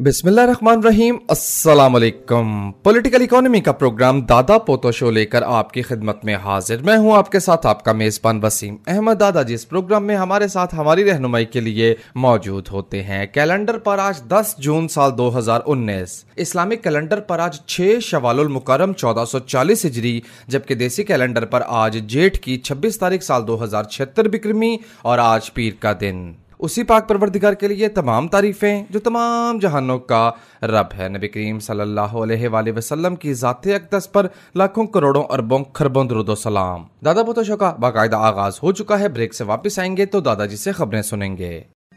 बिस्मिल्लाहिर्रहमानिर्रहीम, अस्सलाम वालेकुम। पॉलिटिकल इकोनॉमी का प्रोग्राम दादा पोता शो लेकर आपकी खिदमत में हाजिर। मैं हूं आपके साथ आपका मेज़बान वसीम अहमद। दादा जी इस प्रोग्राम में हमारे साथ हमारी रहनुमाई के लिए मौजूद होते हैं। कैलेंडर पर आज 10 जून साल 2019, इस्लामिक कैलेंडर पर आज 6 शवालुल मुकर्रम 1440 हिजरी, जबकि देसी कैलेंडर पर आज जेठ की 26 तारीख साल 2076 बिक्रमी और आज पीर का दिन। उसी पाक परवरदिगार के लिए तमाम तारीफें जो तमाम जहानों का रब है। नबी करीम सल्लल्लाहु अलैहि वसल्लम की ज़ाते अक़दस पर लाखों करोड़ों अरबों खरबों दुरूद सलाम। दादा पोता शो का बाकायदा आगाज हो चुका है। ब्रेक से वापस आएंगे तो दादाजी से खबरें सुनेंगे।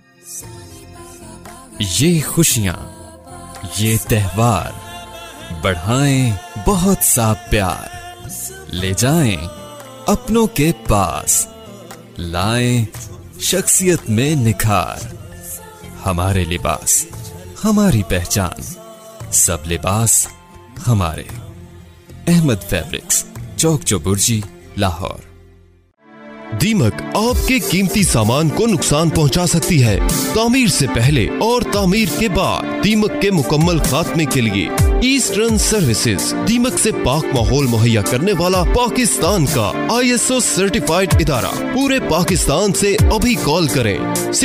ये खुशियाँ, ये त्योहार बढ़ाएं बहुत सा प्यार, ले जाएं अपनों के पास, लाएं शख्सियत में निखार। हमारे लिबास हमारी पहचान, सब लिबास हमारे। अहमद फैब्रिक्स, चौक चौबुर्जी, लाहौर। दीमक आपके कीमती सामान को नुकसान पहुंचा सकती है। तामीर से पहले और तामीर के बाद दीमक के मुकम्मल खात्मे के लिए ईस्टर्न सर्विसेज, दीमक से पाक माहौल मुहैया करने वाला पाकिस्तान का ISO सर्टिफाइड इदारा। पूरे पाकिस्तान से अभी कॉल करें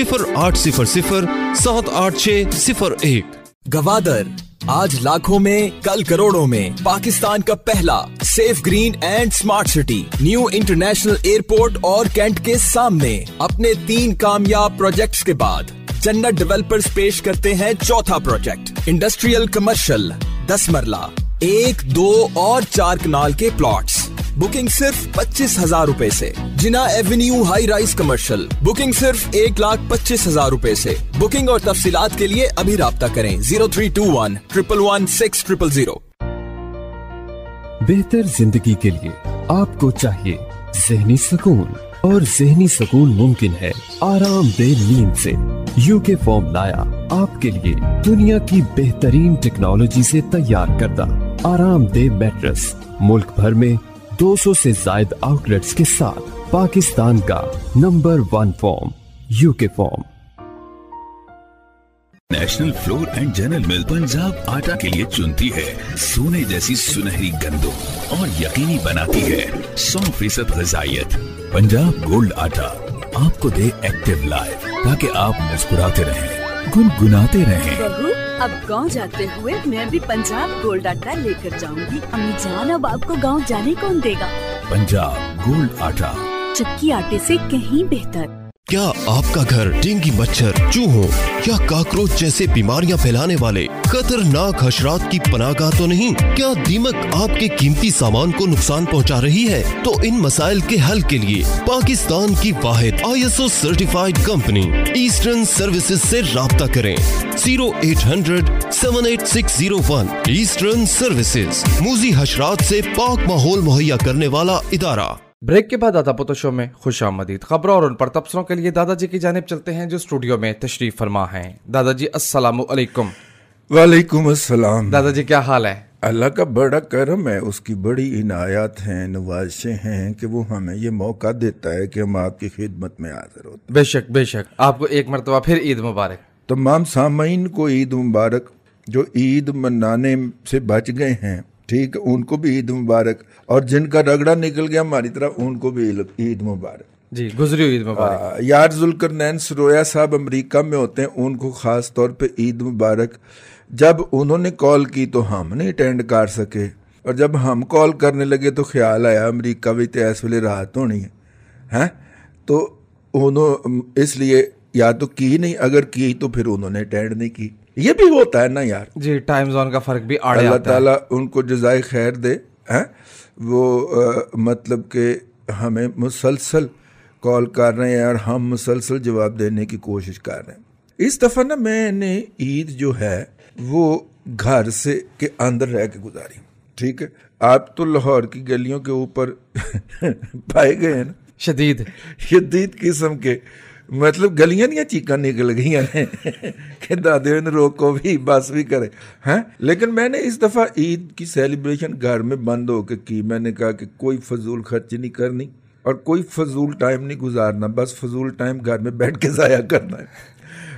0800-786-01। गवादर, आज लाखों में कल करोड़ों में पाकिस्तान का पहला safe, green and smart city new international airport और कैंट के सामने अपने 3 कामयाब प्रोजेक्ट्स के बाद जन्नत डेवलपर्स पेश करते हैं चौथा प्रोजेक्ट, इंडस्ट्रियल कमर्शियल 10 मरला 1, 2 और 4 कनाल के प्लॉट्स। बुकिंग सिर्फ 25,000 रुपए से। Jinnah avenue high rise commercial, booking सिर्फ 1,25,000 रुपए से। बुकिंग और तफसीलात के लिए अभी राब्ता करें 0321 111 6000। बेहतर जिंदगी के लिए आपको चाहिए ज़हनी सुकून, और ज़हनी सुकून मुमकिन है आरामदेह नींद से। यूके फॉर्म लाया आपके लिए दुनिया की बेहतरीन टेक्नोलॉजी से तैयार करदा आरामदेह मैट्रेस। मुल्क भर में 200 से ज्यादा आउटलेट्स के साथ पाकिस्तान का number 1 form, UK form. National flour and general mill Punjab आटा के लिए चुनती है सोने जैसी सुनहरी गंदों और यकीनी बनाती है 100% ग़िज़ाइयत। पंजाब गोल्ड आटा आपको दे एक्टिव लाइफ, ताकि आप मुस्कुराते रहें, गुनगुनाते रहें। बहू, अब गांव जाते हुए मैं भी पंजाब गोल्ड आटा लेकर जाऊंगी। अम्मी जान, अब आपको गांव जाने कौन देगा? पंजाब गोल्ड आटा, चक्की आटे से कहीं बेहतर। क्या आपका घर डेंगू मच्छर, चूहों या काकरोच जैसे बीमारियां फैलाने वाले खतरनाक हशरात की पनाहगाह तो नहीं? क्या दीमक आपके कीमती सामान को नुकसान पहुंचा रही है? तो इन मसाइल के हल के लिए पाकिस्तान की वाहिद ISO certified company eastern services से राब्ता करें 0800-78601। ईस्टर्न सर्विसेज, मूजी हशरात से पाक माहौल मुहैया करने वाला इदारा। ब्रेक के बाद दादा पोता शो में खुशामदीद। खबरों और उन पर तबसरों के लिए दादाजी की जानिब चलते हैं जो स्टूडियो में तशरीफ फरमा हैं। दादाजी अस्सलामु अलैकुम। वालेकुम अस्सलाम। दादाजी क्या हाल है? अल्लाह का बड़ा करम है, उसकी बड़ी इनायत हैं, नवाज़ें हैं कि वो हमें ये मौका देता है कि हम आपकी खिदमत में हाजिर होते। बेशक बेशक, आपको एक मरतबा फिर ईद मुबारक। तमाम सामीन को ईद मुबारक। जो ईद मनाने से बच गए हैं, ठीक, उनको भी ईद मुबारक, और जिनका रगड़ा निकल गया हमारी तरफ, उनको भी ईद मुबारक। जी, गुजरी हुई ईद मुबारक। यार जुल्करनैन सरोया साहब अमेरिका में होते हैं, उनको खास तौर पे ईद मुबारक। जब उन्होंने कॉल की तो हम नहीं अटेंड कर सके, और जब हम कॉल करने लगे तो ख्याल आया अमेरिका भी तो इस वेले रात होनी है, तो उन्होंने इसलिए या तो की नहीं, अगर की तो फिर उन्होंने अटेंड नहीं की। ये भी होता है ना यार जी, टाइम जोन का फर्क भी आड़े अल्लाह आता है। ताला उनको जज़ाए खैर दे हैं। वो मतलब कि हमें मुसलसल कॉल कर रहे हैं और हम मुसलसल जवाब देने की कोशिश कर रहे हैं। इस दफ़ा ना मैंने ईद जो है वो घर से के अंदर रह के गुजारी, ठीक है। आप तो लाहौर की गलियों के ऊपर पाए गए हैं ना, शदीद किस्म के, मतलब गलियां नहीं चीका निकल गई ने कि दादे ने रोको भी, बस भी करे हैं। लेकिन मैंने इस दफ़ा ईद की सेलिब्रेशन घर में बंद होकर की। मैंने कहा कि कोई फजूल खर्ची नहीं करनी और कोई फजूल टाइम नहीं गुजारना, बस फजूल टाइम घर में बैठ के ज़ाया करना है।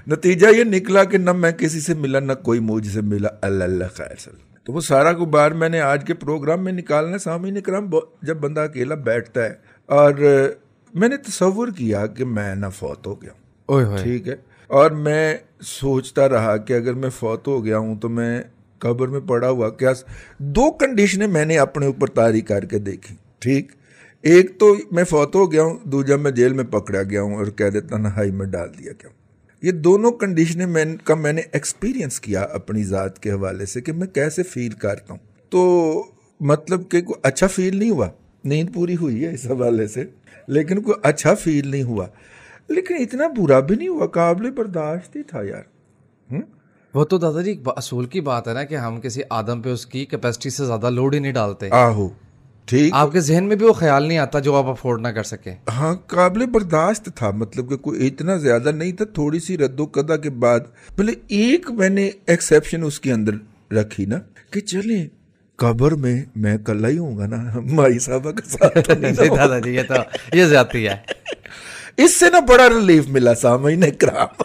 नतीजा ये निकला कि न मैं किसी से मिला न कोई मुझसे मिला, अल्लाह खैर सल। तो वो सारा गुबार मैंने आज के प्रोग्राम में निकालना। सामीन इकराम, जब बंदा अकेला बैठता है और मैंने तसव्वुर किया कि मैं ना फौत हो गया, ठीक है, और मैं सोचता रहा कि अगर मैं फौत हो गया हूं तो मैं कब्र में पड़ा हुआ क्या। दो कंडीशनें मैंने अपने ऊपर तारी करके देखी, ठीक। एक तो मैं फौत हो गया हूं, दूसरा मैं जेल में पकड़ा गया हूं और कह देता तन्हाई में डाल दिया गया। ये दोनों कंडीशनें मैंने एक्सपीरियंस किया अपनी ज़ात के हवाले से कि मैं कैसे फील करता हूँ। तो मतलब कि कोई अच्छा फील नहीं हुआ, नींद पूरी हुई है इस हवाले से, लेकिन कोई अच्छा फील नहीं हुआ, लेकिन इतना बुरा भी नहीं हुआ, काबिल बर्दाश्त ही था यार। वो तो दादाजी असूल की बात है ना कि हम किसी आदम पे उसकी कैपेसिटी से ज्यादा लोड ही नहीं डालते। आहो, ठीक। आपके जहन में भी वो ख्याल नहीं आता जो आप अफोर्ड ना कर सके। हाँ, काबिल बर्दाश्त था, मतलब कि कोई इतना ज्यादा नहीं था। थोड़ी सी रद्दो-कदा के बाद भले एक मैंने एक्सेप्शन उसके अंदर रखी ना कि चले कब्र में मैं कल्ला ही होऊंगा ना, माई साहबा के साथ तो नहीं दादाजी ये जाती है। इससे ना बड़ा रिलीफ मिला सामीन इकराम,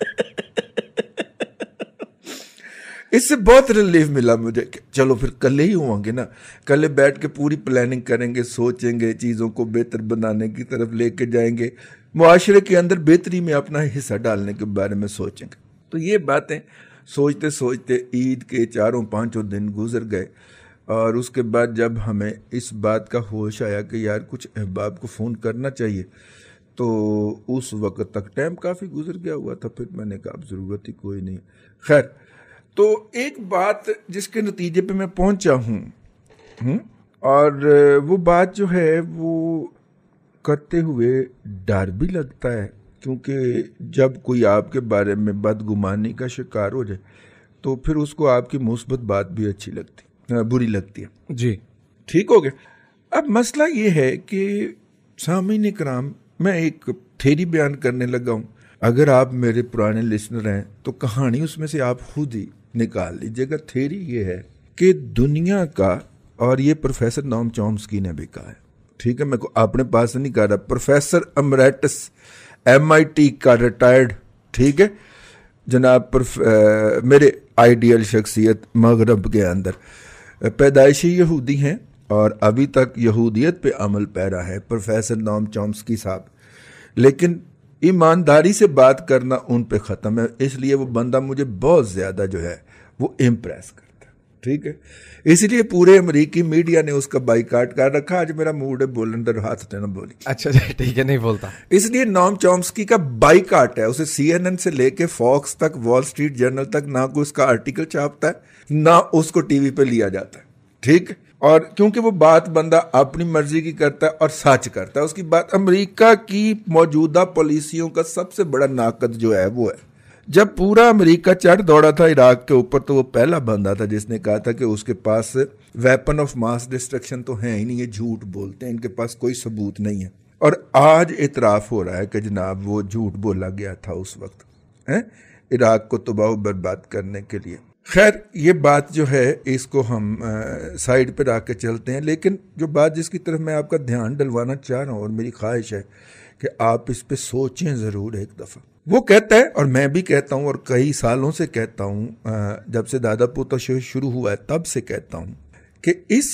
इससे बहुत रिलीफ मिला मुझे कि चलो फिर कल ही होंगे ना, कल बैठ के पूरी प्लानिंग करेंगे, सोचेंगे, चीज़ों को बेहतर बनाने की तरफ लेके जाएंगे, मुआशरे के अंदर बेहतरी में अपना हिस्सा डालने के बारे में सोचेंगे। तो ये बातें सोचते सोचते ईद के 4-5 दिन गुजर गए और उसके बाद जब हमें इस बात का होश आया कि यार कुछ अहबाब को फ़ोन करना चाहिए, तो उस वक्त तक टाइम काफ़ी गुजर गया हुआ था। फिर मैंने कहा अब ज़रूरत ही कोई नहीं। खैर, तो एक बात जिसके नतीजे पे मैं पहुंचा हूं, और वो बात जो है वो करते हुए डर भी लगता है, क्योंकि जब कोई आपके बारे में बदगुमानी का शिकार हो जाए तो फिर उसको आपकी मुस्बत बात भी अच्छी लगती, बुरी लगती है जी। ठीक हो गया। अब मसला ये है कि सामीन इकराम, मैं एक थ्योरी बयान करने लगा हूं। अगर आप मेरे पुराने लिसनर हैं तो कहानी उसमें से आप खुद ही निकाल लीजिएगा। थ्योरी ये है कि दुनिया का, और ये प्रोफेसर नोम चॉम्स्की ने भी कहा है, ठीक है, मैं को अपने पास नहीं कह रहा, प्रोफेसर एमरेटस MIT का रिटायर्ड, ठीक है जनाब, मेरे आइडियल शख्सियत मगरब के अंदर, पैदाइशी यहूदी हैं और अभी तक यहूदियत पे अमल पैरा है प्रोफेसर नोम चॉम्स्की साहब, लेकिन ईमानदारी से बात करना उन पे ख़त्म है, इसलिए वो बंदा मुझे बहुत ज़्यादा जो है वो इम्प्रेस करता है, ठीक है। इसलिए पूरे अमेरिकी मीडिया ने उसका बाइकाट कर रखा। आज मेरा मूड है बोलन दर हाथ न बोली। अच्छा ठीक है, नहीं बोलता, इसलिए नोम चॉम्स्की का बाइकाट है। उसे CNN से लेके फॉक्स तक, वॉल स्ट्रीट जर्नल तक ना कोई उसका आर्टिकल छापता है, ना उसको टीवी पे लिया जाता है, ठीक। और क्योंकि वो बात बंदा अपनी मर्जी की करता है और सच करता है, उसकी बात अमेरिका की मौजूदा पॉलिसियों का सबसे बड़ा नाकद जो है वो है, जब पूरा अमेरिका चढ़ दौड़ा था इराक के ऊपर, तो वो पहला बंदा था जिसने कहा था कि उसके पास वेपन ऑफ मास डिस्ट्रक्शन तो है ही नहीं, ये झूठ बोलते हैं, इनके पास कोई सबूत नहीं है। और आज इतराफ हो रहा है कि जनाब वो झूठ बोला गया था उस वक्त, है इराक को तबाह बर्बाद करने के लिए। खैर, ये बात जो है इसको हम साइड पे रख के चलते हैं, लेकिन जो बात जिसकी तरफ मैं आपका ध्यान डलवाना चाह रहा हूँ और मेरी ख्वाहिश है कि आप इस पे सोचें ज़रूर एक दफ़ा। वो कहता है, और मैं भी कहता हूँ और कई सालों से कहता हूँ, जब से दादा पोता शो शुरू हुआ है तब से कहता हूँ कि इस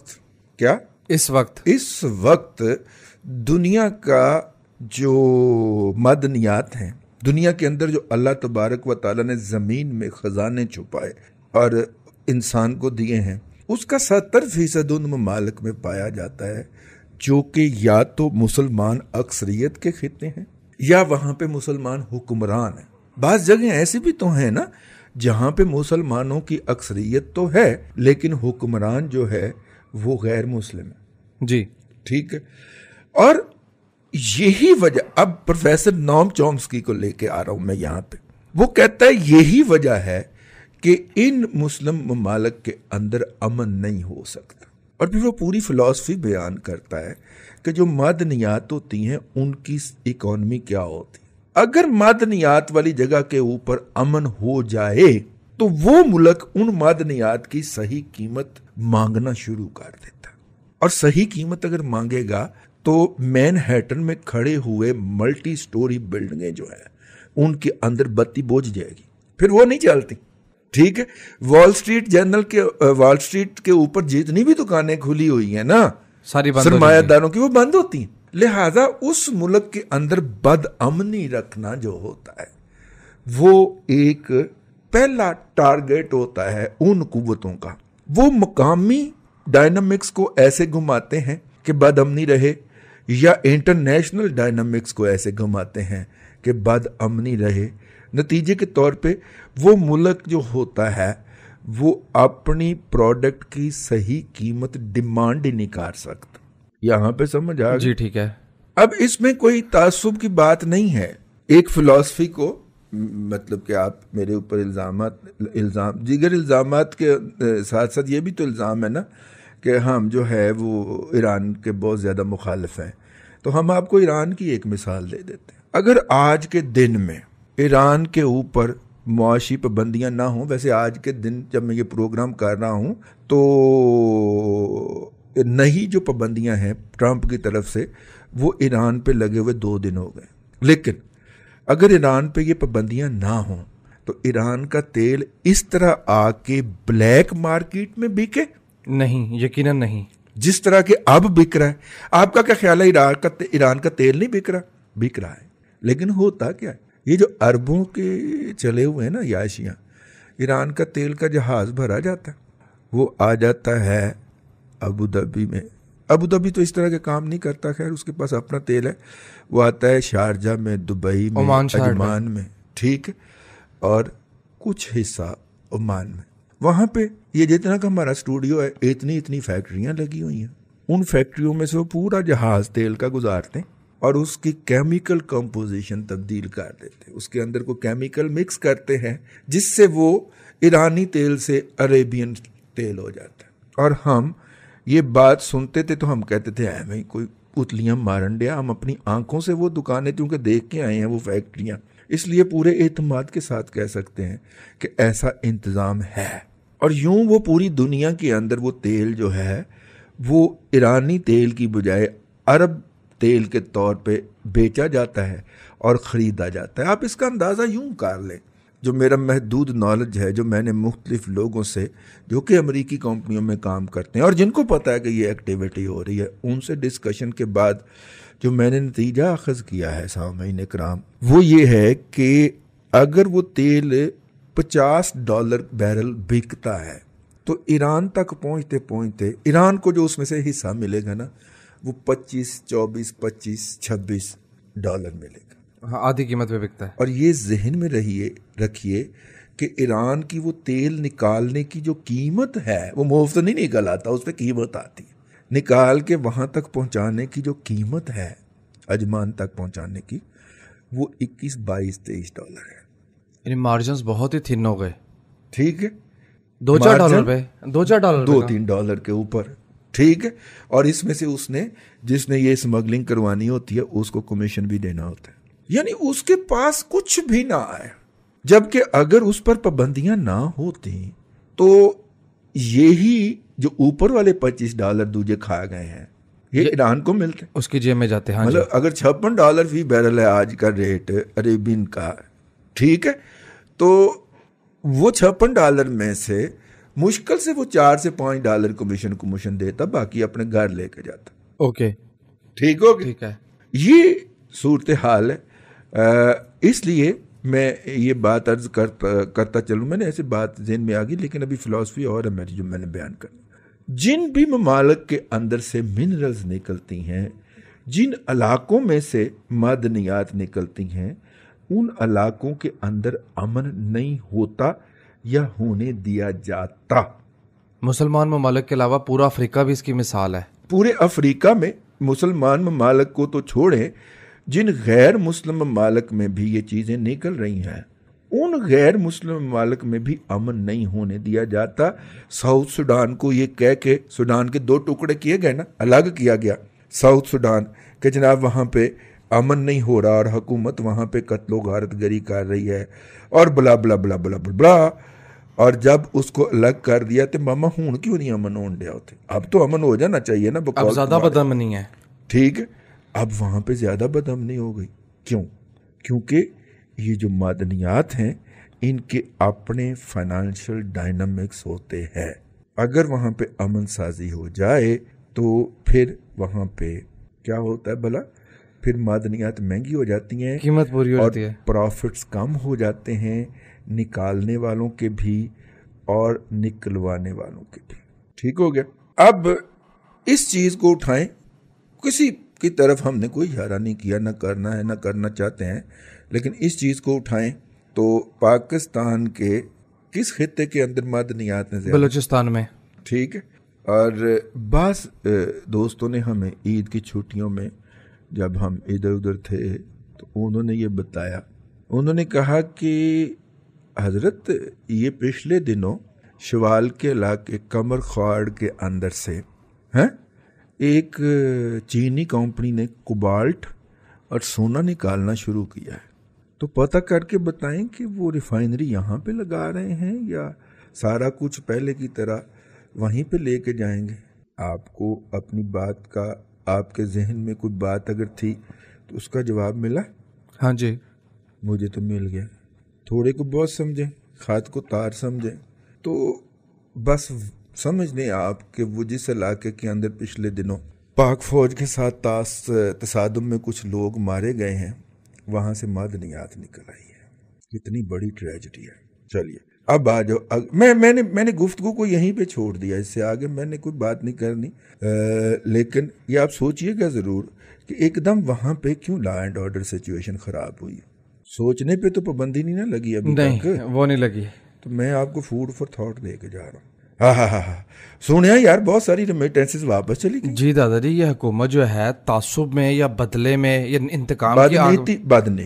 वक्त दुनिया का जो मदनियात हैं, दुनिया के अंदर जो अल्लाह तबारक व ताला ने ज़मीन में ख़जाने छुपाए और इंसान को दिए हैं, उसका 70% उन ममालिक में पाया जाता है जो कि या तो मुसलमान अक्सरियत के खिते हैं या वहाँ पे मुसलमान हुक्मरान हैं। बाज़ जगह ऐसी भी तो हैं ना जहाँ पे मुसलमानों की अक्सरियत तो है लेकिन हुक्मरान जो है वो गैर मुस्लिम है जी, ठीक है। और यही वजह, अब प्रोफेसर नोम चॉम्स्की को लेके आ रहा हूं मैं यहाँ पे, वो कहता है यही वजह है कि इन मुस्लिम ममालिक के अंदर अमन नहीं हो सकता। और फिर वो पूरी फिलॉसफी बयान करता है कि जो मदनियात होती हैं उनकी इकॉनमी क्या होती है। अगर मदनियात वाली जगह के ऊपर अमन हो जाए तो वो मुल्क उन मदनियात की सही कीमत मांगना शुरू कर देता है, और सही कीमत अगर मांगेगा तो मैनहट्टन में खड़े हुए मल्टी स्टोरी बिल्डिंगें जो है उनके अंदर बत्ती बुझ जाएगी, फिर वो नहीं चलती। ठीक है, वॉल स्ट्रीट के ऊपर जितनी भी दुकानें खुली हुई हैं ना सारी सरमायादारों की, वो बंद होती हैं। लिहाजा उस मुल्क के अंदर बदअमनी रखना जो होता है वो एक पहला टारगेट होता है उन कुव्वतों का। वो मकामी डायनामिक्स को ऐसे घुमाते हैं कि बदअमनी रहे, या इंटरनेशनल डायनामिक्स को ऐसे घुमाते हैं कि बदअमनी रहे। नतीजे के तौर पे वो मुल्क जो होता है वो अपनी प्रोडक्ट की सही कीमत डिमांड ही नहीं कर सकता। यहां पे समझ आ गई? जी ठीक है। अब इसमें कोई तासुब की बात नहीं है। एक फिलॉसफी को, मतलब कि आप मेरे ऊपर जिगर इल्जामात के साथ साथ ये भी तो इल्ज़ाम है ना कि हम जो है वो ईरान के बहुत ज़्यादा मुखालिफ हैं। तो हम आपको ईरान की एक मिसाल दे देते हैं। अगर आज के दिन में ईरान के ऊपर मुआशी पाबंदियाँ ना हों, वैसे आज के दिन जब मैं ये प्रोग्राम कर रहा हूँ तो नहीं जो पाबंदियाँ हैं ट्रंप की तरफ से वो ईरान पे लगे हुए 2 दिन हो गए, लेकिन अगर ईरान पे ये पाबंदियाँ ना हों तो ईरान का तेल इस तरह आके ब्लैक मार्केट में बिके? नहीं, यकीनन नहीं। जिस तरह के अब बिक रहा है। आपका क्या ख्याल है ईरान का तेल नहीं बिक रहा? बिक रहा है, लेकिन होता क्या है, ये जो अरबों के चले हुए हैं ना याशियाँ, ईरान का तेल का जहाज भरा जाता है, वो आ जाता है अबू धाबी में। अबू धाबी तो इस तरह के काम नहीं करता, खैर उसके पास अपना तेल है। वो आता है शारजा में, दुबई में, अजमान में, ठीक है, और कुछ हिस्सा ओमान में। वहाँ पे ये जितना का हमारा स्टूडियो है, इतनी फैक्ट्रियाँ लगी हुई हैं। उन फैक्ट्रियों में से वो पूरा जहाज तेल का गुजारते हैं और उसकी केमिकल कंपोजिशन तब्दील कर देते हैं। उसके अंदर को केमिकल मिक्स करते हैं जिससे वो ईरानी तेल से अरेबियन तेल हो जाता है। और हम ये बात सुनते थे तो हम कहते थे भाई कोई उतलियाँ मारन दिया। हम अपनी आंखों से वो दुकानें क्योंकि देख के आए हैं, वो फैक्ट्रियाँ, इसलिए पूरे एतमाद के साथ कह सकते हैं कि ऐसा इंतज़ाम है। और यूं वो पूरी दुनिया के अंदर वो तेल जो है वो ईरानी तेल की बजाय अरब तेल के तौर पे बेचा जाता है और ख़रीदा जाता है। आप इसका अंदाज़ा यूं कर लें, जो मेरा महदूद नॉलेज है, जो मैंने मुख्तलिफ लोगों से जो कि अमरीकी कंपनियों में काम करते हैं और जिनको पता है कि ये एक्टिविटी हो रही है, उनसे डिस्कशन के बाद जो मैंने नतीजा अखज़ किया है सामईन इकराम, वो ये है कि अगर वो तेल $50 बैरल बिकता है तो ईरान तक पहुंचते पहुंचते ईरान को जो उसमें से हिस्सा मिलेगा ना वो 25, 24, 25, $26 मिलेगा। हाँ, आधी कीमत पे बिकता है। और ये जहन में रखिए कि ईरान की वो तेल निकालने की जो कीमत है वो मुफ्त नहीं निकल आता, उस पर कीमत आती है। निकाल के वहाँ तक पहुँचाने की जो कीमत है, अजमान तक पहुँचाने की, वो $21, $22, $23 है। यानी मार्जिन्स बहुत ही थिन हो गए। ठीक है, $2-4 पे, $2-3 के ऊपर, ठीक है। और इसमें से जिसने ये स्मगलिंग करवानी होती है उसको कमीशन भी देना होता है, यानी उसके पास कुछ भी ना आए। जबकि अगर उस पर पाबंदियां ना होती तो यही जो ऊपर वाले $25 दूजे खा गए हैं ये ईरान को मिलते, उसकी जेब में जाते हैं। मतलब अगर $56 फी बैरल है आज का रेट अरेबियन का, ठीक है, तो वो $56 में से मुश्किल से वो $4 से $5 कमीशन देता, बाकी अपने घर लेके जाता। ओके, ठीक हो गया? ठीक है, ये सूरत हाल है। इसलिए मैं ये बात अर्ज करता चलूँ, मैंने ऐसे बात ज़हन में आ गई, लेकिन अभी फिलॉसफी और है मेरी जो मैंने बयान करनी। जिन भी ममालिक के अंदर से मिनरल्स निकलती हैं, जिन इलाकों में से मादनियात निकलती हैं, उन इलाकों के अंदर अमन नहीं होता या होने दिया जाता। मुसलमान ममालिक के अलावा पूरा अफ्रीका भी इसकी मिसाल है। पूरे अफ्रीका में मुसलमान ममालिक को तो छोड़ें, जिन गैर मुस्लिम ममालिक में भी ये चीज़ें निकल रही हैं, उन गैर मुस्लिम ममालिक में भी अमन नहीं होने दिया जाता। साउथ सुडान को ये कह के सुडान के 2 टुकड़े किए गए ना, अलग किया गया साउथ सुडान के, जनाब वहाँ पे अमन नहीं हो रहा और हुकूमत वहाँ पे कत्लो गारत गरी कर रही है और बला बला बला बला बला। और जब उसको अलग कर दिया तो मामा हूं क्यों नहीं अमन होने दिया होते? अब तो अमन हो जाना चाहिए ना। अब ज्यादा बदअमनी है, ठीक है, अब वहाँ पे ज्यादा बदअमनी हो गई। क्यों? क्योंकि ये जो मादनियात हैं इनके अपने फाइनेंशियल डायनामिक्स होते हैं। अगर वहाँ पे अमन साजी हो जाए तो फिर वहाँ पे क्या होता है भला, फिर मादनियात महंगी हो जाती हैं, कीमत पूरी हो जाती है, प्रॉफिट्स कम हो जाते हैं, निकालने वालों के भी और निकलवाने वालों के भी। ठीक हो गया। अब इस चीज को उठाएं, किसी की तरफ हमने कोई इशारा नहीं किया, ना करना है ना करना चाहते हैं, लेकिन इस चीज को उठाएं तो पाकिस्तान के किस खित्ते के अंदर मादनियात ने, बलूचिस्तान में। ठीक है। और बस दोस्तों ने हमें ईद की छुट्टियों में जब हम इधर उधर थे तो उन्होंने ये बताया, उन्होंने कहा कि हजरत ये पिछले दिनों शवाल के इलाके कमर ख्वाड़ के अंदर से हैं एक चीनी कंपनी ने कोबाल्ट और सोना निकालना शुरू किया है। तो पता करके बताएं कि वो रिफाइनरी यहाँ पे लगा रहे हैं या सारा कुछ पहले की तरह वहीं पे लेके जाएंगे। आपको अपनी बात का, आपके जहन में कोई बात अगर थी तो उसका जवाब मिला? हाँ जी, मुझे तो मिल गया। थोड़े को बहुत समझें, खाद को तार समझें। तो बस समझ लें आप कि वो जिस इलाके के अंदर पिछले दिनों पाक फौज के साथ तसादुम में कुछ लोग मारे गए हैं, वहां से मादनियात निकल आई है। कितनी बड़ी ट्रेजेडी है। चलिए अब आ जाओ। मैंने गुफ्तगू को यहीं पे छोड़ दिया, इससे आगे मैंने कोई बात नहीं करनी। लेकिन ये आप सोचिएगा ज़रूर कि एकदम वहाँ पे क्यों लॉ एंड ऑर्डर सिचुएशन ख़राब हुई। सोचने पे तो पाबंदी नहीं ना लगी अभी तक, वो नहीं लगी। तो मैं आपको फूड फॉर थॉट दे के जा रहा हूँ। हाँ, सुनिया यार, बहुत सारी रेमिटेंसेस वापस चली गई। जी दादा जी, ये हुकूमत जो है तासुब में या बदले में या इंतकाम की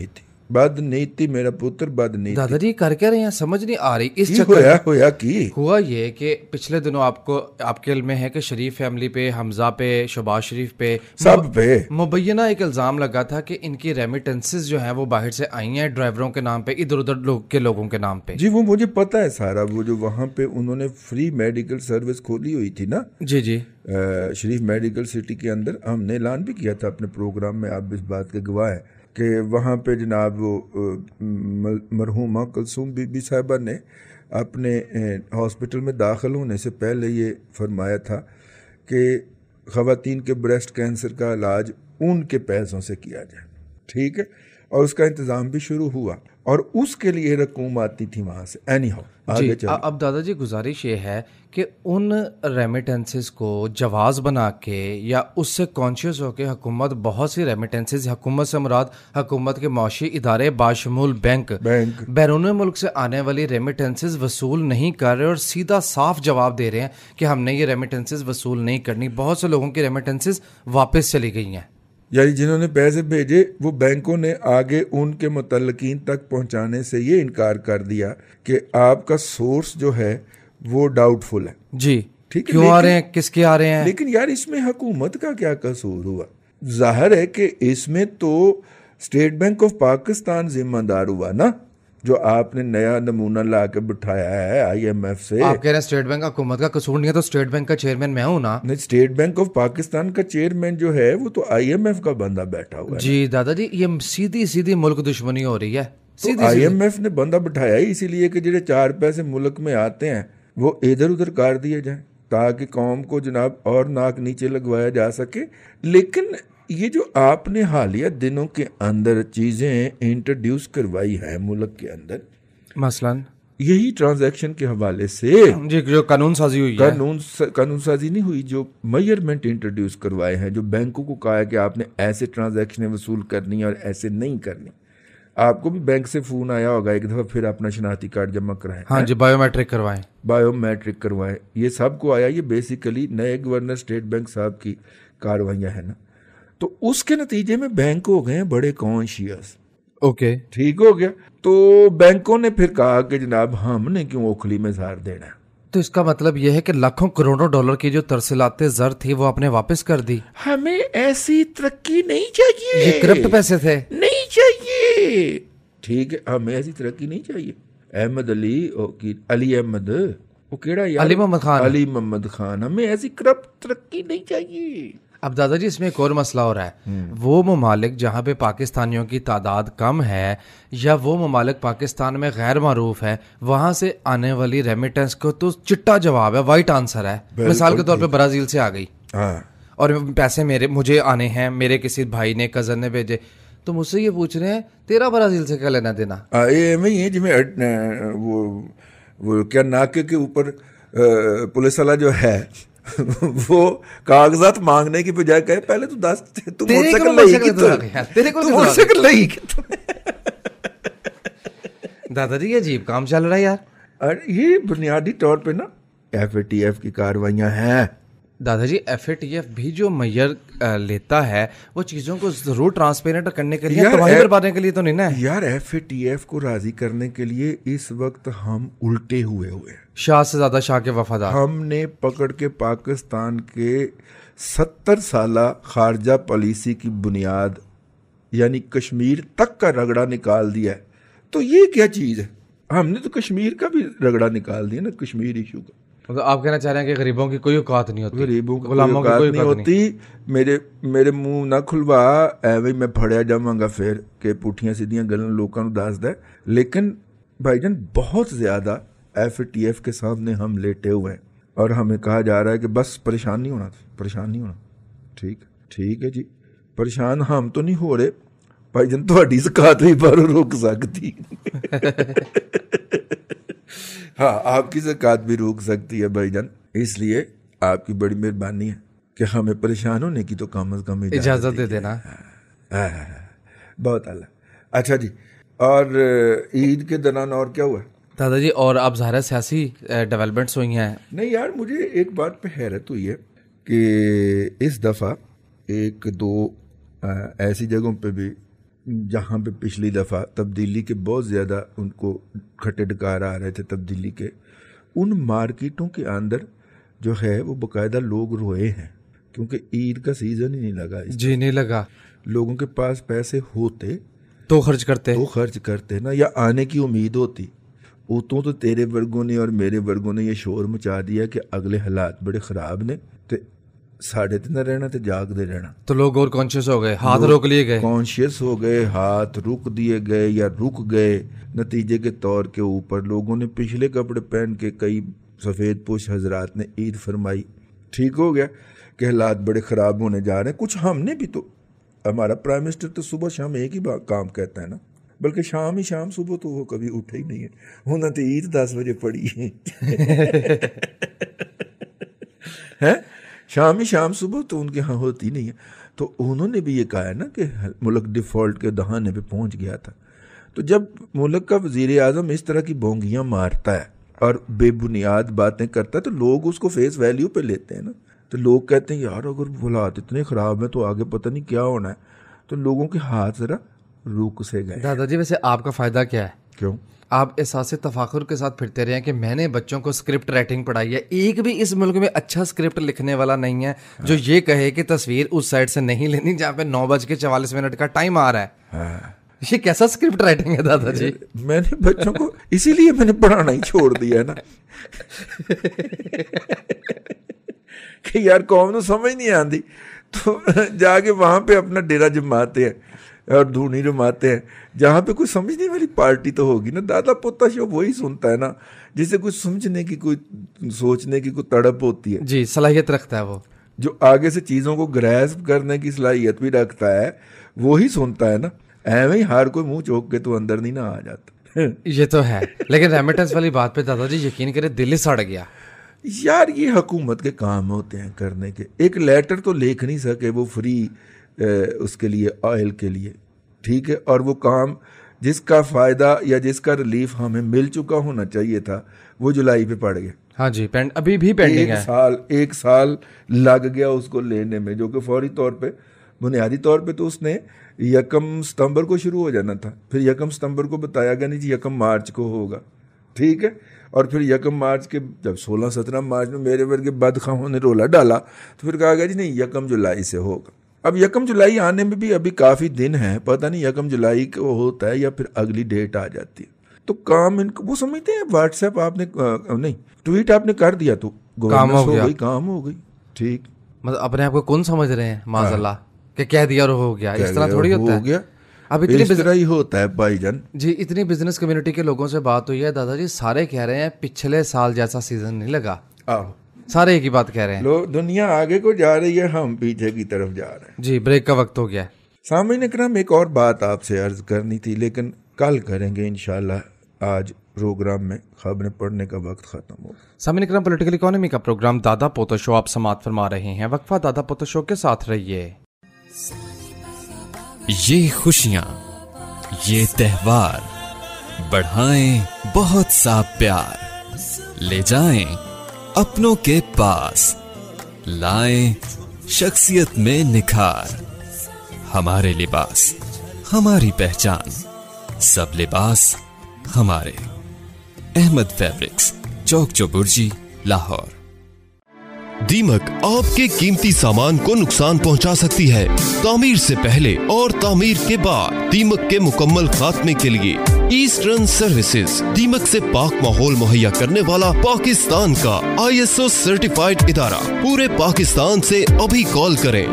बदनीति मेरा पुत्र, बदनीति। दादा जी कर क्या रहे हैं, समझ नहीं आ रही। इस होया की हुआ ये कि पिछले दिनों आपके इल्म में है कि शरीफ फैमिली पे, हमजा पे, शहबाज शरीफ पे, सब पे मुबैना एक इल्जाम लगा था कि इनकी रेमिटेंसेस जो हैं वो बाहर से आई हैं ड्राइवरों के नाम पे, इधर उधर के लोगों के नाम पे। जी वो मुझे पता है सारा। वो जो वहाँ पे उन्होंने फ्री मेडिकल सर्विस खोली हुई थी ना, जी जी, शरीफ मेडिकल सिटी के अंदर, हमने ऐलान भी किया था अपने प्रोग्राम में, आप इस बात के गवाह हैं कि वहाँ पे जनाब वो मरहूमा कुलसूम बीबी साहिबा ने अपने हॉस्पिटल में दाखिल होने से पहले ये फरमाया था कि ख़वातीन के ब्रेस्ट कैंसर का इलाज उनके पैसों से किया जाए। ठीक है, और उसका इंतज़ाम भी शुरू हुआ और उसके लिए रकूम आती थी वहाँ से। एनी हाउ आगे चलो। अब दादाजी गुजारिश ये है कि उन रेमिटेंसेस को जवाज बना के या उससे कॉन्शियस होकर हुकूमत बहुत सी रेमिटेंसेस, हुकूमत से मुराद हुकूमत के मौशी इदारे बाशमूल बैंक बैरून मुल्क से आने वाली रेमिटेंसेस वसूल नहीं कर रहे और सीधा साफ जवाब दे रहे हैं कि हमने ये रेमिटेंसेस वसूल नहीं करनी। बहुत से लोगों की रेमिटेंसेस वापस चली गई हैं, यानी जिन्होंने पैसे भेजे वो बैंकों ने आगे उनके मुतल्लिकीन तक पहुंचाने से ये इनकार कर दिया कि आपका सोर्स जो है वो डाउटफुल है। जी ठीक है, क्यों आ रहे हैं, किसके आ रहे हैं। लेकिन यार इसमें हुकूमत का क्या कसूर हुआ? जाहिर है कि इसमें तो स्टेट बैंक ऑफ पाकिस्तान जिम्मेदार हुआ ना, जो आपने नया नमूना ला के बिठाया है IMF से। आप कह रहे हैं स्टेट बैंक हुकूमत का कसूर नहीं है, तो स्टेट बैंक का चेयरमैन मैं हूं ना। नहीं, स्टेट बैंक ऑफ पाकिस्तान का चेयरमैन जो है वो तो IMF का बंदा बैठा हुआ है। जी दादाजी, ये सीधी सीधी मुल्क दुश्मनी हो रही है। तो IMF ने बंदा बिठाया ही इसीलिए कि जो 4 पैसे मुल्क में आते हैं वो इधर उधर कर दिए जाए ताकि कौम को जनाब और नाक नीचे लगवाया जा सके। लेकिन ये जो आपने हालिया दिनों के अंदर चीजें इंट्रोड्यूस करवाई है मुल्क के अंदर, मसलन यही ट्रांजैक्शन के हवाले से जी जो कानून साजी हुई है, कानून साजी नहीं हुई, जो मेजरमेंट इंट्रोड्यूस करवाए हैं, जो बैंकों को कहा है कि आपने ऐसे ट्रांजैक्शनें वसूल करनी है और ऐसे नहीं करनी। आपको भी बैंक से फोन आया होगा एक दफा, फिर अपना शनाख्ती कार्ड जमा कराएं। हाँ जी, बायोमेट्रिक करवाएं, ये सबको आया। ये बेसिकली नए गवर्नर स्टेट बैंक साहब की कार्रवाइयां है ना, तो उसके नतीजे में बैंक हो गए बड़े कॉन्शियस। ओके, ठीक हो गया। तो बैंकों ने फिर कहा कि जनाब हमने क्यों ओखली में जार देना है। तो इसका मतलब यह है कि लाखों करोड़ों डॉलर की जो तरसीलाते ज़र थी वो आपने वापस कर दी। हमें ऐसी तरक्की नहीं चाहिए, ये करप्ट पैसे थे, नहीं चाहिए। ठीक है, हमें ऐसी तरक्की नहीं चाहिए। अहमद अली अहमद, वो केड़ा यार, अली मोहम्मद खान, हमें ऐसी करप्ट तरक्की नहीं चाहिए। अब दादाजी इसमें एक और मसला हो रहा है, वो ममालिक जहाँ पे पाकिस्तानियों की तादाद कम है या वो ममालिक पाकिस्तान में गैर मारूफ है, वहाँ से आने वाली रेमिटेंस को तो चिट्टा जवाब है, वाइट आंसर है। मिसाल के तौर पे ब्राजील से आ गई और पैसे मुझे आने हैं, मेरे किसी भाई ने कजन ने भेजे, तो मुझसे ये पूछ रहे हैं तेरा ब्राजील से क्या लेना देना। ये जिसमें वो क्या नाके के ऊपर पुलिस वाला जो है वो कागजात मांगने की बजाय कहे पहले तू दस तू मोटरसाइकिल लगी दादाजी ये अजीब काम चल रहा है यार। अरे ये बुनियादी तौर पे ना FATF की कार्रवाइयां हैं दादाजी। FATF भी जो मैयर लेता है वो चीजों को जरूर ट्रांसपेरेंट करने के लिए, तबाही बर्बादने के लिए तो नहीं ना यार। FATF को राजी करने के लिए इस वक्त हम उल्टे हुए हैं, शाह से ज्यादा शाह के वफादार। हमने पकड़ के पाकिस्तान के 70 साला खारजा पॉलिसी की बुनियाद यानी कश्मीर तक का रगड़ा निकाल दिया है। तो ये क्या चीज है? हमने तो कश्मीर का भी रगड़ा निकाल दिया ना, कश्मीर इशू का। तो आप कहना चाह रहे हैं कि गरीबों की कोई औकात नहीं होती, गरीबों की औकात नहीं होती। मेरे मुंह ना खुलवा, एवं मैं फड़िया जावांगा फिर के पुठियां सीधियां गल्लां लोकां नूं दसदा। लेकिन भाईजान बहुत ज्यादा FATF के सामने हम लेटे हुए हैं और हमें कहा जा रहा है कि बस परेशान नहीं होना। ठीक है जी, परेशान हम तो नहीं हो रहे भाईजान, तुहाडी ज़कात भी बाहरों रुक सकती हाँ, आपकी ज़कात भी रुक सकती है भाईजान। इसलिए आपकी बड़ी मेहरबानी है कि हमें परेशान होने की तो कम से कम इजाजत दे देना। बहुत आला। अच्छा जी, और ईद के दौरान और क्या हुआ दादाजी? और अब ज़ाहिर सियासी डेवलपमेंट्स हुई हैं। नहीं यार, मुझे एक बात पे हैरत हुई है कि इस दफ़ा एक दो ऐसी जगहों पे भी जहाँ पे पिछली दफ़ा तब्दीली के बहुत ज़्यादा उनको खट्टे डकार आ रहे थे तब्दीली के, उन मार्केटों के अंदर जो है वो बाकायदा लोग रोए हैं क्योंकि ईद का सीज़न ही नहीं लगा। जी नहीं लगा। लोगों के पास पैसे होते तो खर्च करते ना, या आने की उम्मीद होती। उतों तो तेरे वर्गों ने और मेरे वर्गों ने ये शोर मचा दिया कि अगले हालात बड़े ख़राब ने, तो साढ़े ते न रहना तो जागते रहना। तो लोग और कॉन्शियस हो गए, हाथ रोक लिए गए, कॉन्शियस हो गए, हाथ रुक दिए गए या रुक गए। नतीजे के तौर के ऊपर लोगों ने पिछले कपड़े पहन के, कई सफ़ेद पोश हजरात ने ईद फरमाई। ठीक हो गया कि हालात बड़े ख़राब होने जा रहे हैं। कुछ हमने भी तो, हमारा प्राइम मिनिस्टर तो सुबह शाम एक ही काम कहता है ना, बल्कि शाम ही शाम, सुबह तो वो कभी उठे ही नहीं है। उन्होंने तो ईद 10 बजे पड़ी है शाम ही शाम, सुबह तो उनके यहाँ होती नहीं है। तो उन्होंने भी ये कहा है ना कि मुल्क डिफ़ॉल्ट के दहाने पे पहुँच गया था। तो जब मुल्क का वज़ीर आज़म इस तरह की बोंगियाँ मारता है और बेबुनियाद बातें करता है तो लोग उसको फेस वैल्यू पे लेते हैं ना। तो लोग कहते हैं यार अगर हालात इतने ख़राब हैं तो आगे पता नहीं क्या होना है। तो लोगों के हाथ ज़रा रुक से गए। दादाजी वैसे आपका फ़ायदा क्या है? क्यों? आप एहसास तफाखुर के साथ फिरते रहे हैं कि मैंने बच्चों को स्क्रिप्ट राइटिंग पढ़ाई है। एक भी इस मुल्क में अच्छा स्क्रिप्ट लिखने वाला नहीं है जो ये कहे कि तस्वीर उस साइड से नहीं लेनी जहाँ पे 9:44 का टाइम आ रहा है। ये कैसा स्क्रिप्ट राइटिंग है दादाजी? मैंने बच्चों को इसीलिए मैंने पढ़ाना ही छोड़ दिया ना कि यार कौम को समझ नहीं आती, तो जाके वहाँ पे अपना डेरा जमाते हैं और धूनी जमाते हैं जहाँ पे कोई समझने वाली पार्टी तो होगी ना। दादा पोता शो वही सुनता है ना जिसे कुछ समझने की, कोई सोचने की कोई तड़प होती है। जी, सलाहियत रखता है वो, जो आगे से चीज़ों को ग्रैस्प करने की सलाहियत भी रखता है, वो ही सुनता है ना। ऐਵੇਂ ही हर कोई मुंह चौक के तो अंदर नहीं ना आ जाता ये तो है। लेकिन रेमिटेंस वाली बात पे दादाजी यकीन करे दिल ही सड़ गया यार। ये हुकूमत के काम होते हैं करने के। एक लेटर तो लिख नहीं सके वो फ्री उसके लिए, ऑयल के लिए, ठीक है। और वो काम जिसका फ़ायदा या जिसका रिलीफ हमें मिल चुका होना चाहिए था वो जुलाई पे पड़ गया। हाँ जी, अभी भी पेंडिंग है। एक साल लग गया उसको लेने में, जो कि फौरी तौर पे, बुनियादी तौर पे तो उसने 1 सितंबर को शुरू हो जाना था। फिर 1 सितंबर को बताया गया नहीं जी 1 मार्च को होगा, ठीक है। और फिर 1 मार्च के जब 16-17 मार्च में मेरे वर्गे बदखाओं ने रोला डाला तो फिर कहा गया जी नहीं 1 जुलाई से होगा। अब 1 जुलाई आने में भी अभी काफ़ी दिन है, पता नहीं 1 जुलाई को होता है या फिर अगली डेट आ जाती है। तो काम इनको वो समझते हैं व्हाट्सएप आपने नहीं ट्वीट आपने कर दिया तो काम हो गई, ठीक। मतलब अपने आप को कौन समझ रहे हैं माज़अल्लाह कि कह दिया और हो गया, इस तरह थोड़ी होता है। अब इस तरह ही होता है भाईजान जी। इतनी बिजनेस कम्युनिटी के लोगों से बात हुई है दादाजी, सारे कह रहे हैं पिछले साल जैसा सीजन नहीं लगा। सारे एक ही बात कह रहे हैं। लो दुनिया आगे को जा रही है, हम पीछे की तरफ जा रहे हैं। जी, ब्रेक का वक्त हो गया है। सामईन इकराम, एक और बात आपसे अर्ज करनी थी लेकिन कल करेंगे इंशाल्लाह। आज प्रोग्राम में खबरें पढ़ने का वक्त खत्म हो। सामईन इकराम, पॉलिटिकल इकोनॉमी का प्रोग्राम दादा पोता शो आप समाअत फरमा रहे हैं। वक्फा दादा पोता शो के साथ रहिए। ये खुशियाँ, ये त्योहार बढ़ाएं बहुत सा प्यार, ले जाएं अपनों के पास, लाएं शख्सियत में निखार। हमारे लिबास हमारी पहचान, सब लिबास हमारे। अहमद फैब्रिक्स, चौक चौबुर्जी, लाहौर। दीमक आपके कीमती सामान को नुकसान पहुंचा सकती है। तामीर से पहले और तामीर के बाद दीमक के मुकम्मल खात्मे के लिए ईस्टर्न सर्विसेज, दीमक से पाक माहौल मुहैया करने वाला पाकिस्तान का ISO सर्टिफाइड इदारा। पूरे पाकिस्तान से अभी कॉल करें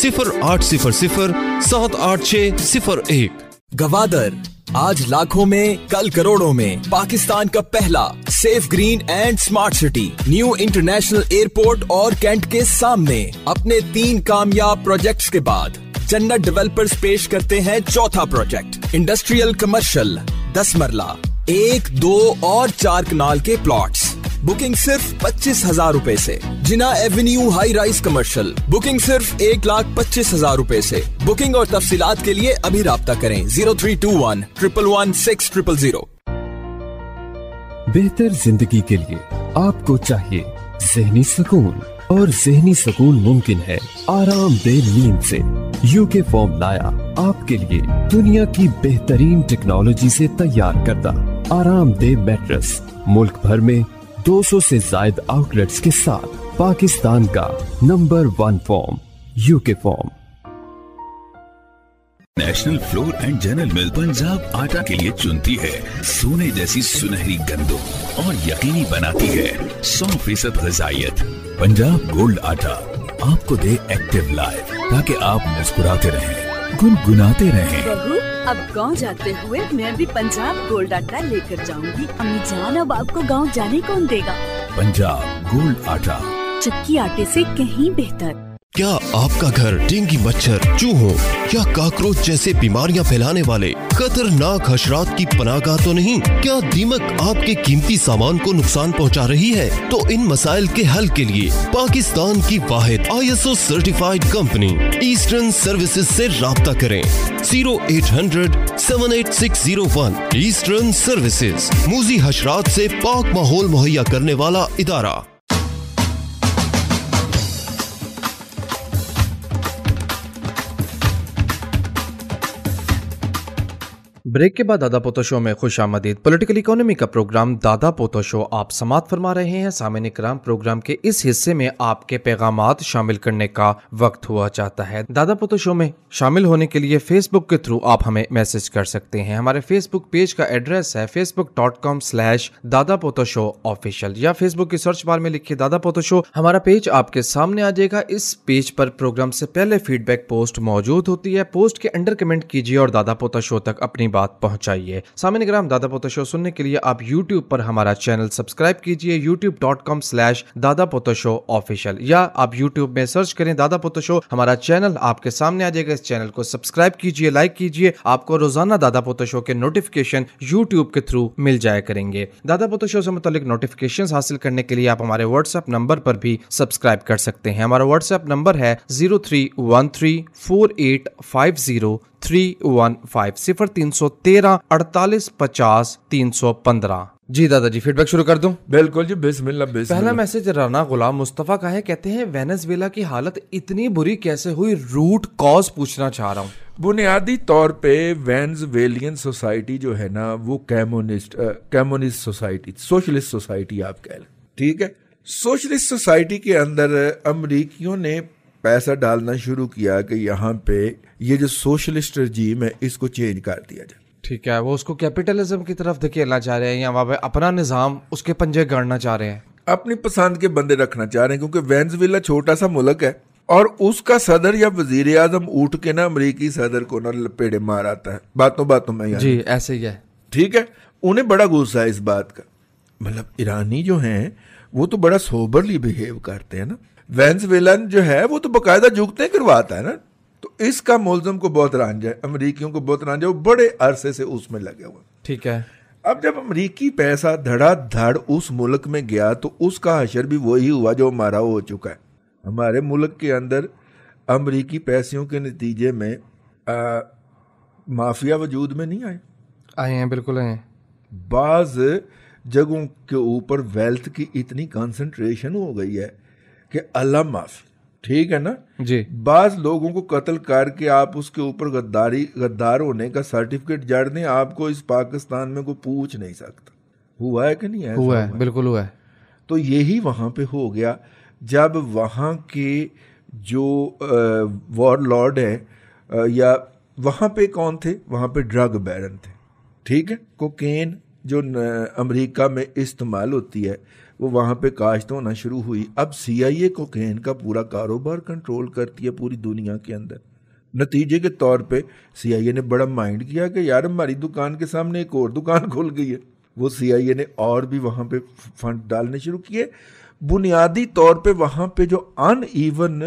0800-786-01। गवादर, आज लाखों में कल करोड़ों में पाकिस्तान का पहला safe green and smart city new international airport और कैंट के सामने अपने 3 कामयाब प्रोजेक्ट्स के बाद जन्नत डेवलपर्स पेश करते हैं चौथा प्रोजेक्ट, इंडस्ट्रियल कमर्शियल 10 मरला 1, 2 और 4 कनाल के प्लॉट्स। बुकिंग सिर्फ 25,000 रुपए से। Jinnah avenue high rise commercial, booking सिर्फ 1,25,000 रुपए से। बुकिंग और तफसीलात के लिए अभी राब्ता करें 0321 111 6000। बेहतर जिंदगी के लिए आपको चाहिए ज़हनी सुकून, और ज़हनी सुकून मुमकिन है आरामदेह नींद से। यूके फॉर्म लाया आपके लिए दुनिया की बेहतरीन टेक्नोलॉजी से तैयार करदा आरामदेह मैट्रेस। मुल्क भर में 200 से ज्यादा आउटलेट्स के साथ पाकिस्तान का number 1 form, UK form. National flour and general mill Punjab आटा के लिए चुनती है सोने जैसी सुनहरी गंदों और यकीनी बनाती है 100% ग़िज़ाइयत। पंजाब गोल्ड आटा आपको दे एक्टिव लाइफ, ताकि आप मुस्कुराते रहें, गुनगुनाते रहें। बहू, अब गांव जाते हुए मैं भी पंजाब गोल्ड आटा लेकर जाऊंगी। अम्मी जान, अब आपको गांव जाने कौन देगा? पंजाब गोल्ड आटा, चक्की आटे से कहीं बेहतर। क्या आपका घर डेंगू मच्छर, चूहों या काकरोच जैसे बीमारियां फैलाने वाले खतरनाक हशरात की पनाहगाह तो नहीं? क्या दीमक आपके कीमती सामान को नुकसान पहुंचा रही है? तो इन मसाइल के हल के लिए पाकिस्तान की वाहिद ISO certified company eastern services से राब्ता करें 0800-78601। ईस्टर्न सर्विसेज, मूजी हशरात से पाक माहौल मुहैया करने वाला इदारा। ब्रेक के बाद दादा पोता शो में खुश आमदीद। पॉलिटिकल इकोनॉमी का प्रोग्राम दादा पोता शो आप समाअत फरमा रहे हैं। सामईन इकराम, प्रोग्राम के इस हिस्से में आपके पैगामात शामिल करने का वक्त हुआ चाहता है। दादा पोता शो में शामिल होने के लिए फेसबुक के थ्रू आप हमें मैसेज कर सकते हैं। हमारे फेसबुक पेज का एड्रेस है facebook.com/दादा पोता शो ऑफिशियल, या फेसबुक की सर्च बार में लिखिए दादा पोता शो। हमारा पेज आपके सामने आ जाएगा। इस पेज पर प्रोग्राम से पहले फीडबैक पोस्ट मौजूद होती है। पोस्ट के अंडर कमेंट कीजिए और दादा पोता शो तक अपनी बात पहुंचाइए। सामईन इकराम, दादा पोता शो सुनने के लिए आप YouTube पर हमारा चैनल सब्सक्राइब कीजिए youtube.com/दादा पोता शो ऑफिशियल, या आप YouTube में सर्च करें दादा पोता शो। हमारा चैनल आपके सामने आ जाएगा। इस चैनल को सब्सक्राइब कीजिए, लाइक कीजिए। आपको रोजाना दादा पोता शो के नोटिफिकेशन YouTube के थ्रू मिल जाया करेंगे। दादा पोता शो से मुतालिक नोटिफिकेशन हासिल करने के लिए आप हमारे व्हाट्सएप नंबर पर भी सब्सक्राइब कर सकते हैं। हमारा व्हाट्सएप नंबर है 0313485315 0313 48 50 315। जी दादाजी, फीडबैक शुरू कर दूं? बिल्कुल जी, बिस्मिल्लाह। पहला मैसेज राना गुलाम मुस्तफा का है। कहते हैं वेनेजुएला की हालत इतनी बुरी कैसे हुई, रूट कॉज पूछना चाह रहा हूँ। बुनियादी तौर पे वेनेजुएलियन सोसाइटी जो है ना, वो कम्युनिस्ट सोसाइटी, सोशलिस्ट सोसाइटी आप कह लें, ठीक है। सोशलिस्ट सोसाइटी के अंदर अमरीकियों ने पैसा डालना शुरू किया कि यहाँ पे ये जो सोशलिस्ट रजीम है इसको चेंज कर दिया जाए, ठीक है। वो उसको कैपिटलिज्म की तरफ धकेलना चाह रहे हैं, या वहाँ पे अपना निजाम उसके पंजे गाड़ना चाह रहे हैं, अपनी पसंद के बंदे रखना चाह रहे हैं। क्योंकि वेनेजुएला छोटा सा मुल्क है, और उसका सदर या वजीर आजम उठ के ना अमरीकी सदर को ना लपेड़े मार आता है बातों बातों में। जी ऐसे ही है। ठीक है, उन्हें बड़ा गुस्सा है इस बात का। मतलब ईरानी जो हैं वो तो बड़ा सोबरली बिहेव करते हैं ना। वेनेजुएलन जो है वो तो बाकायदा जुगते करवाता है ना। तो इसका मुल्ज़म को बहुत रांझा है, अमरीकियों को बहुत रांझा है, वो बड़े अरसे से उसमें लगे हुए। ठीक है। अब जब अमरीकी पैसा धड़ाधड़ उस मुल्क में गया तो उसका हशर भी वही हुआ जो हमारा हो चुका है। हमारे मुल्क के अंदर अमरीकी पैसों के नतीजे में माफिया वजूद में नहीं आए हैं, बिल्कुल आए हैं। बाज जगहों के ऊपर वेल्थ की इतनी कंसंट्रेशन हो गई है कि अल्लाह माफी। ठीक है ना जी। बाज लोगों को कत्ल करके आप उसके ऊपर गद्दार होने का सर्टिफिकेट जड़ दें, आपको इस पाकिस्तान में कोई पूछ नहीं सकता। हुआ है कि नहीं है? हुआ है, बिल्कुल हुआ है। तो यही वहां पे हो गया जब वहां के जो वॉरलॉर्ड है या वहां पे कौन थे, वहां पे ड्रग बैरन थे। ठीक है, कोकेन जो अमेरिका में इस्तेमाल होती है वो वहाँ पे काश्त होना शुरू हुई। अब CIA कोकेन का पूरा कारोबार कंट्रोल करती है पूरी दुनिया के अंदर। नतीजे के तौर पे CIA ने बड़ा माइंड किया कि यार हमारी दुकान के सामने एक और दुकान खुल गई है। वो CIA ने और भी वहाँ पे फंड डालने शुरू किए। बुनियादी तौर पे वहाँ पे जो अनइवन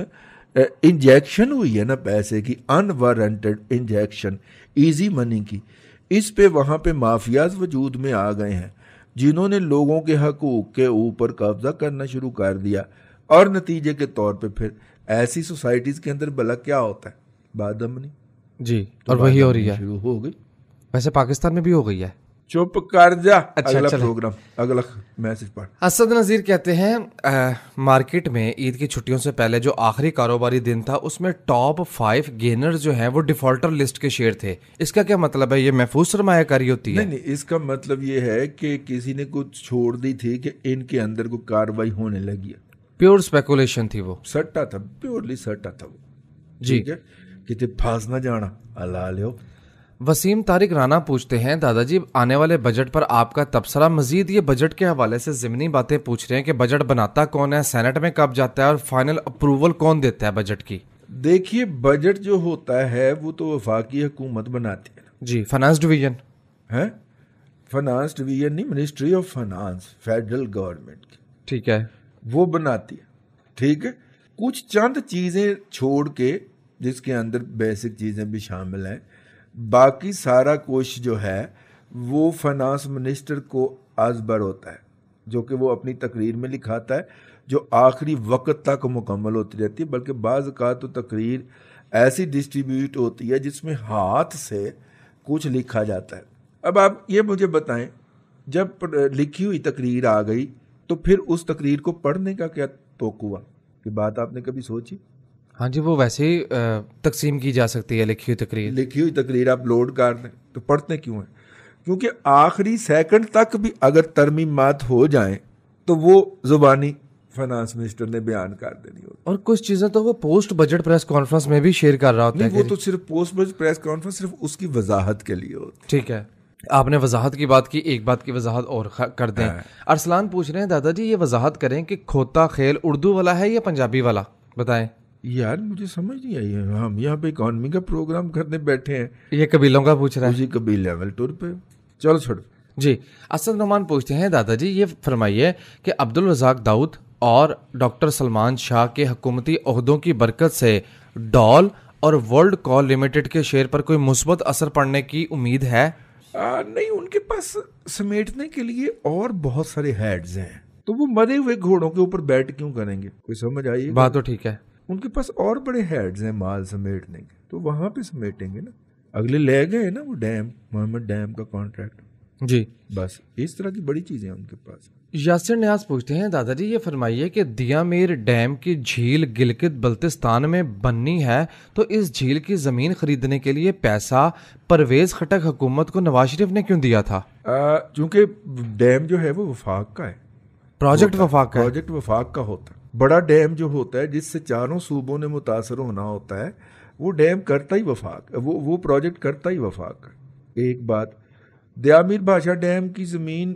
इंजेक्शन हुई है ना पैसे की, अनवारंटेड इंजेक्शन इजी मनी की, इस पे वहाँ पे माफियाज वजूद में आ गए हैं जिन्होंने लोगों के हकूक के ऊपर कब्जा करना शुरू कर दिया। और नतीजे के तौर पे फिर ऐसी सोसाइटीज के अंदर भला क्या होता है, बादमनी। जी, तो और वही हो रही है, शुरू हो गई। वैसे पाकिस्तान में भी हो गई है। चुप कर जा। अच्छा, अगला प्रोग्राम, अगला मैसेज पढ़। असद नज़ीर कहते हैं मार्केट में ईद की छुट्टियों से पहले जो आखिरी कारोबारी दिन था उसमें टॉप 5 गेनर्स जो हैं वो डिफॉल्टर लिस्ट के शेयर थे। इसका क्या मतलब है? ये महफूज सरमायाकारी होती है? नहीं, इसका मतलब ये है कि किसी ने कुछ छोड़ दी थी कि इनके अंदर को कार्रवाई होने लगी है। प्योर स्पेकुलेशन थी वो, सट्टा था, प्योरली सट्टा था वो। जी, ठीक है, कितने फांस ना जाना अल्लाह ले। वसीम तारिक राना पूछते हैं दादाजी आने वाले बजट पर आपका तबसरा। मजीद ये बजट के हवाले से ज़मीनी बातें पूछ रहे हैं कि बजट बनाता कौन है, सेनेट में कब जाता है और फाइनल अप्रूवल कौन देता है बजट की? देखिए, बजट जो होता है वो तो वफाकी हुकूमत बनाती है जी। फाइनेंस डिवीजन है, फाइनेंस डिवीजन नहीं, ministry of finance federal government की, ठीक है, वो बनाती है। ठीक है, कुछ चंद चीज़ें छोड़ के जिसके अंदर बेसिक चीज़ें भी शामिल हैं, बाकी सारा कुछ जो है वो फाइनेंस मिनिस्टर को आजबर होता है, जो कि वो अपनी तकरीर में लिखाता है, जो आखिरी वक्त तक मुकम्मल होती रहती है। बल्कि बाज़ औक़ात तो तकरीर ऐसी डिस्ट्रीब्यूट होती है जिसमें हाथ से कुछ लिखा जाता है। अब आप ये मुझे बताएं, जब लिखी हुई तकरीर आ गई तो फिर उस तकरीर को पढ़ने का क्या तोक़ हुआ? कि बात आपने कभी सोची? हाँ जी, वो वैसे ही तकसीम की जा सकती है लिखी हुई तकरीर। लिखी हुई तकरीर आप लोड कर दें तो पढ़ते क्यों हैं? क्योंकि आखिरी सेकंड तक भी अगर तरमीमात हो जाएं तो वो जुबानी फाइनेंस मिनिस्टर ने बयान कर देनी होती। और कुछ चीज़ें तो वो पोस्ट बजट प्रेस कॉन्फ्रेंस में भी शेयर कर रहा होता है। वो तो सिर्फ पोस्ट बजट प्रेस कॉन्फ्रेंस सिर्फ उसकी वजाहत के लिए होती। ठीक है, आपने वजाहत की बात की, एक बात की वजाहत और कर दें। अरसलान पूछ रहे हैं दादाजी ये वजाहत करें कि खोता खेल उर्दू वाला है या पंजाबी वाला, बताएं। यार मुझे समझ नहीं आई है, हम यहाँ पे इकॉनमी का प्रोग्राम करने बैठे हैं, ये कबीलों का पूछ रहा है। उसी कबील लेवल टूर पे चलो छोड़। जी, असद रहमान पूछते हैं दादाजी ये फरमाइए कि अब्दुल रज़ाक दाऊद और डॉक्टर सलमान शाह के हुकूमती ओहदों की बरकत से डॉल और वर्ल्ड कॉल लिमिटेड के शेयर पर कोई मुस्बत असर पड़ने की उम्मीद है? नहीं, उनके पास समेटने के लिए और बहुत सारे हेड्स हैं, तो वो मरे हुए घोड़ों के ऊपर बैठ क्यों करेंगे? कोई समझ आई बात? तो ठीक है, उनके पास और बड़े हेड्स हैं माल समेटने के, तो वहां पे समेटेंगे ना। अगले ले गए ना वो डैम, मोहम्मद डैम का कॉन्ट्रैक्ट। जी, बस इस तरह की बड़ी चीजें उनके पास। यासिर न्याज पूछते हैं दादाजी ये फरमाइए कि दियामीर डैम की झील गिलगित बल्तिस्तान में बननी है तो इस झील की जमीन खरीदने के लिए पैसा परवेज खटक हुकूमत को नवाज शरीफ ने क्यों दिया था? क्योंकि डैम जो है वो वफाक का है, प्रोजेक्ट वफाक का, प्रोजेक्ट वफाक का होता है। बड़ा डैम जो होता है जिससे चारों सूबों ने मुतासर होना होता है, वो डैम करता ही वफाक, वो प्रोजेक्ट करता ही वफाक है। एक बात, दियामीर बादशाह डैम की ज़मीन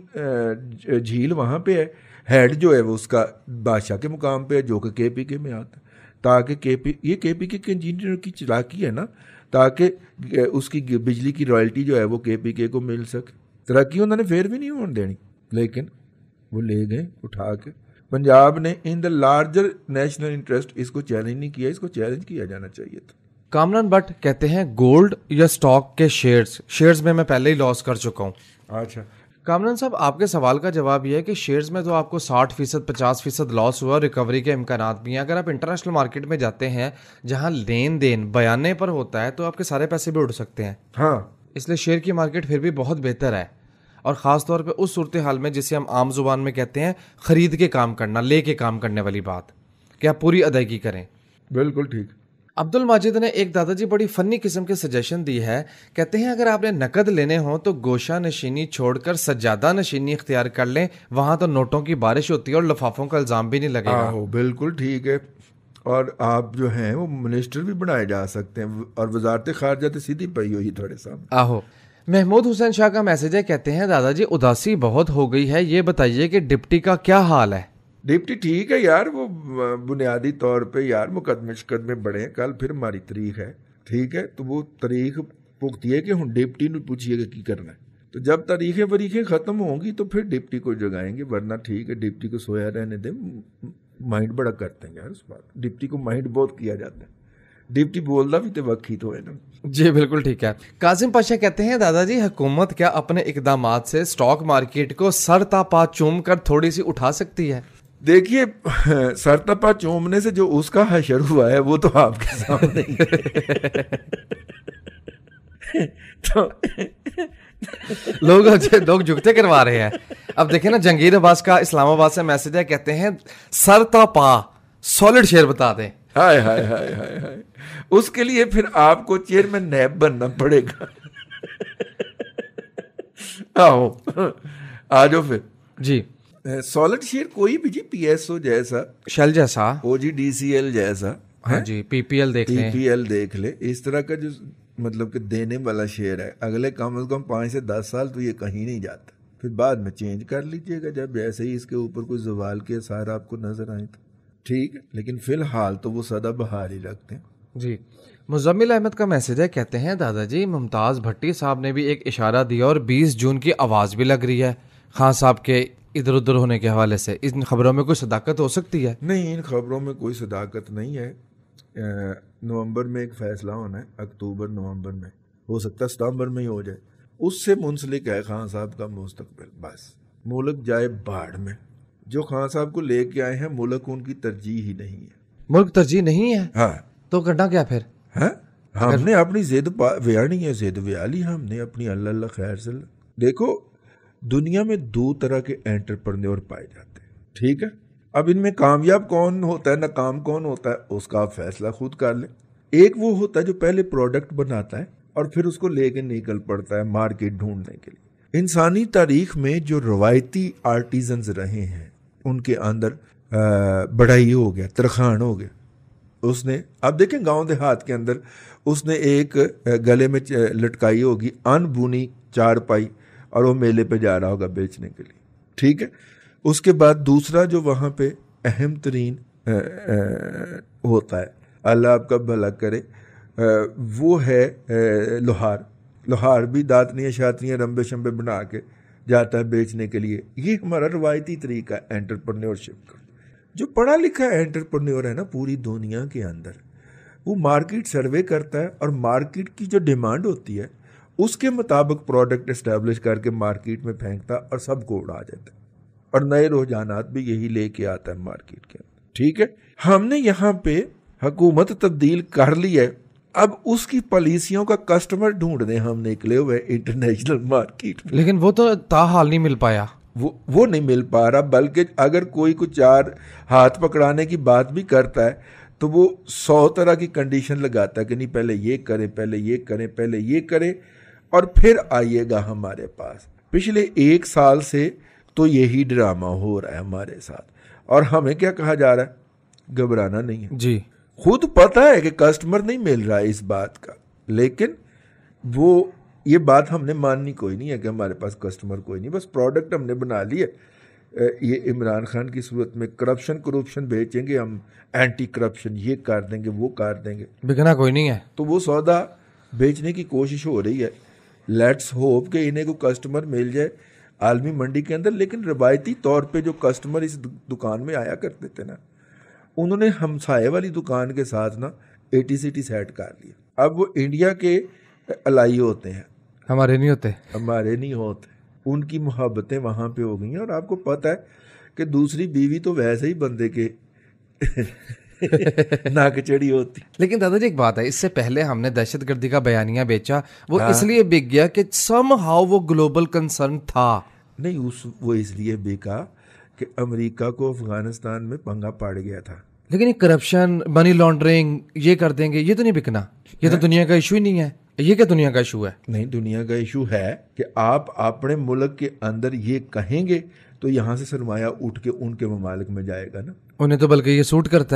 झील वहाँ पे है, हेड जो है वो उसका बादशाह के मुकाम पे है जो कि KPK में आता है। ताकि केपीके के इंजीनियर की चालाकी है ना, ताकि उसकी बिजली की रॉयल्टी जो है वो केपीके को मिल सके। तरक्की उन्होंने फिर भी नहीं होने देनी, लेकिन वो ले गए उठा के। पंजाब ने in the larger national interest इसको चैलेंज नहीं किया, इसको चैलेंज किया जाना चाहिए था। कामरान भट्ट कहते हैं गोल्ड या स्टॉक के शेयर्स में मैं पहले ही लॉस कर चुका हूँ। अच्छा कामरान साहब, आपके सवाल का जवाब यह है कि शेयर्स में तो आपको 60% 50% लॉस हुआ, रिकवरी के इम्कानात भी हैं। अगर आप इंटरनेशनल मार्केट में जाते हैं जहां लेन देन बयाने पर होता है तो आपके सारे पैसे भी उड़ सकते हैं। हाँ, इसलिए शेयर की मार्केट फिर भी बहुत बेहतर है, और ख़ास तौर पे उस सूरत हाल में जिसे हम आम जुबान में कहते हैं खरीद के काम करना, ले के काम करने वाली बात, कि आप पूरी अदायगी करें। बिल्कुल ठीक। अब्दुल माजिद ने एक दादाजी बड़ी फनी किस्म की सजेशन दी है। कहते हैं अगर आपने नकद लेने हो तो गोशा नशीनी छोड़कर सज्जादा नशीनी इख्तियार कर लें, वहां तो नोटों की बारिश होती है और लफाफों का इल्जाम भी नहीं लगेगा। बिल्कुल ठीक है। और आप जो हैं वो मिनिस्टर भी बनाए जा सकते हैं, और वजारत खारजा तो सीधी पई हुई थोड़े सामने। आहो। महमूद हुसैन शाह का मैसेज है, कहते हैं दादाजी उदासी बहुत हो गई है, ये बताइए कि डिप्टी का क्या हाल है। डिप्टी ठीक है यार, वो बुनियादी तौर पे यार मुकदमे बड़े हैं। कल फिर हमारी तारीख है, ठीक है, तो वो तारीख पुख्ती है कि हम डिप्टी ने पूछिएगा की करना है। तो जब तारीखें खत्म होंगी तो फिर डिप्टी को जगाएंगे, वरना ठीक है डिप्टी को सोया रहने दे। माइंड बड़ा करते हैं यार उस बात, डिप्टी को माइंड बहुत किया जाता है। डिप्टी बोलना भी तो वक्त ही तो है ना। जी बिल्कुल ठीक है। काजिम पाशा कहते हैं दादाजी हुकूमत क्या अपने इकदामात से स्टॉक मार्केट को सरतापा चूम कर थोड़ी सी उठा सकती है? देखिए, सरतपा चूमने से जो उसका हशर हुआ है वो तो आपके सामने ही तो लोग जुगते करवा रहे हैं। अब देखें ना, जंगीर अब्बास का इस्लामाबाद से मैसेज है, कहते हैं सरतापा सॉलिड शेयर बता दें। हाय हाय हाय हाय हाय, उसके लिए फिर आपको चेयरमैन नैब बनना पड़ेगा। आओ आ जाओ फिर जी। सॉलिड शेयर कोई भी जी, पीएसओ जैसा, शेल जैसा, ओजीडीसीएल जैसा, हाँ जी, पीपीएल देख ले, इस तरह का जो मतलब कि देने वाला शेयर है, अगले कम से कम 5 से 10 साल तो ये कहीं नहीं जाता। फिर बाद में चेंज कर लीजिएगा जब ऐसे ही इसके ऊपर कोई जवाल के आसार आपको नजर आए तो ठीक है, लेकिन फिलहाल तो वो सदाबहार ही रखते हैं जी। मुजम्मिल अहमद का मैसेज है, कहते हैं दादाजी मुमताज भट्टी साहब ने भी एक इशारा दिया और 20 जून की आवाज भी लग रही है खान साहब के इधर उधर होने के हवाले से। इन खबरों में कोई सदाकत हो सकती है? नहीं, इन खबरों में कोई सदाकत नहीं है। नवंबर में एक फैसला होना है, अक्टूबर नवंबर में, हो सकता है सितंबर में ही हो जाए। उससे मुंसलिक है खान साहब का मुस्तकबिल। बस मुल्क जाए बाढ़ में। जो खान साहब को लेके आए हैं मुल्क उनकी तरजीह ही नहीं है। मुल्क तरजीह नहीं है? हाँ, तो करना क्या फिर है? हमने अपनी जिद व्यानी है, जिद व्याली हमने अपनी। अल्लाह खैर से। देखो, दुनिया में 2 तरह के एंटरप्रेन्योर पाए जाते हैं, ठीक है। अब इनमें कामयाब कौन होता है, नाकाम कौन होता है, उसका आप फैसला खुद कर लें। एक वो होता है जो पहले प्रोडक्ट बनाता है और फिर उसको लेके निकल पड़ता है मार्केट ढूंढने के लिए। इंसानी तारीख में जो रवायती आर्टिजन्स रहे हैं उनके अंदर बढ़ाई हो गया, तरखान हो गया। उसने, अब देखें गांव देहात के अंदर उसने एक गले में लटकाई होगी अनबुनी चारपाई और वो मेले पे जा रहा होगा बेचने के लिए, ठीक है। उसके बाद दूसरा जो वहाँ पे अहम तरीन होता है, अल्लाह आपका भला करे, वो है लोहार। लोहार भी दातनियाँ शातनियाँ रंबे शंबे बना के जाता है बेचने के लिए। ये हमारा रवायती तरीका है एंटरप्रेन्योरशिप का। जो पढ़ा लिखा एंटरप्रेन्योर है ना पूरी दुनिया के अंदर, वो मार्केट सर्वे करता है और मार्केट की जो डिमांड होती है उसके मुताबिक प्रोडक्ट एस्टेब्लिश करके मार्केट में फेंकता और सबको उड़ा देता और नए रुझानात भी यही लेके आता है मार्केट के अंदर, ठीक है। हमने यहाँ पे हुकूमत तब्दील कर ली है, अब उसकी पॉलिसियों का कस्टमर ढूंढने हम निकले हुए इंटरनेशनल मार्केट में। लेकिन वो तो ताहाल नहीं मिल पाया, वो नहीं मिल पा रहा। बल्कि अगर कोई कुछ 4 हाथ पकड़ाने की बात भी करता है तो वो 100 तरह की कंडीशन लगाता है कि नहीं पहले ये करें, पहले ये करें, पहले ये करें और फिर आइएगा हमारे पास। पिछले 1 साल से तो यही ड्रामा हो रहा है हमारे साथ और हमें क्या कहा जा रहा है, घबराना नहीं है जी। खुद पता है कि कस्टमर नहीं मिल रहा है इस बात का, लेकिन ये बात हमने माननी कोई नहीं है कि हमारे पास कस्टमर कोई नहीं, बस प्रोडक्ट हमने बना लिया, ये इमरान खान की सूरत में करप्शन बेचेंगे हम, एंटी करप्शन ये कर देंगे वो कर देंगे, बिकना कोई नहीं है। तो वो सौदा बेचने की कोशिश हो रही है। लेट्स होप कि इन्हें को कस्टमर मिल जाए आलमी मंडी के अंदर। लेकिन रवायती तौर पे जो कस्टमर इस दुकान में आया करते थे ना, उन्होंने हमसाए वाली दुकान के साथ ना एटी सेट कर लिया। अब वो इंडिया के अलाई होते हैं, हमारे नहीं होते। उनकी मोहब्बतें वहाँ पे हो गई हैं। और आपको पता है कि दूसरी बीवी तो वैसे ही बंदे के नाकचड़ी होती। लेकिन दादाजी एक बात है, इससे पहले हमने दहशतगर्दी का बयानिया बेचा, वो इसलिए बिक गया कि समहाउ वो ग्लोबल कंसर्न था। नहीं, वो इसलिए बिका कि अमेरिका को अफगानिस्तान में पंगा पड़ गया था। लेकिन ये करप्शन, मनी लॉन्ड्रिंग ये कर देंगे, ये तो नहीं बिकना। ये तो दुनिया का इशू ही नहीं है। ये क्या दुनिया का इशू है? नहीं, दुनिया का इशू है कि आप अपने मुल्क के अंदर ये कहेंगे तो यहाँ से सरमाया उठ के उनके ममालिक में जाएगा ना। उन्हें तो बल्कि ये सूट करता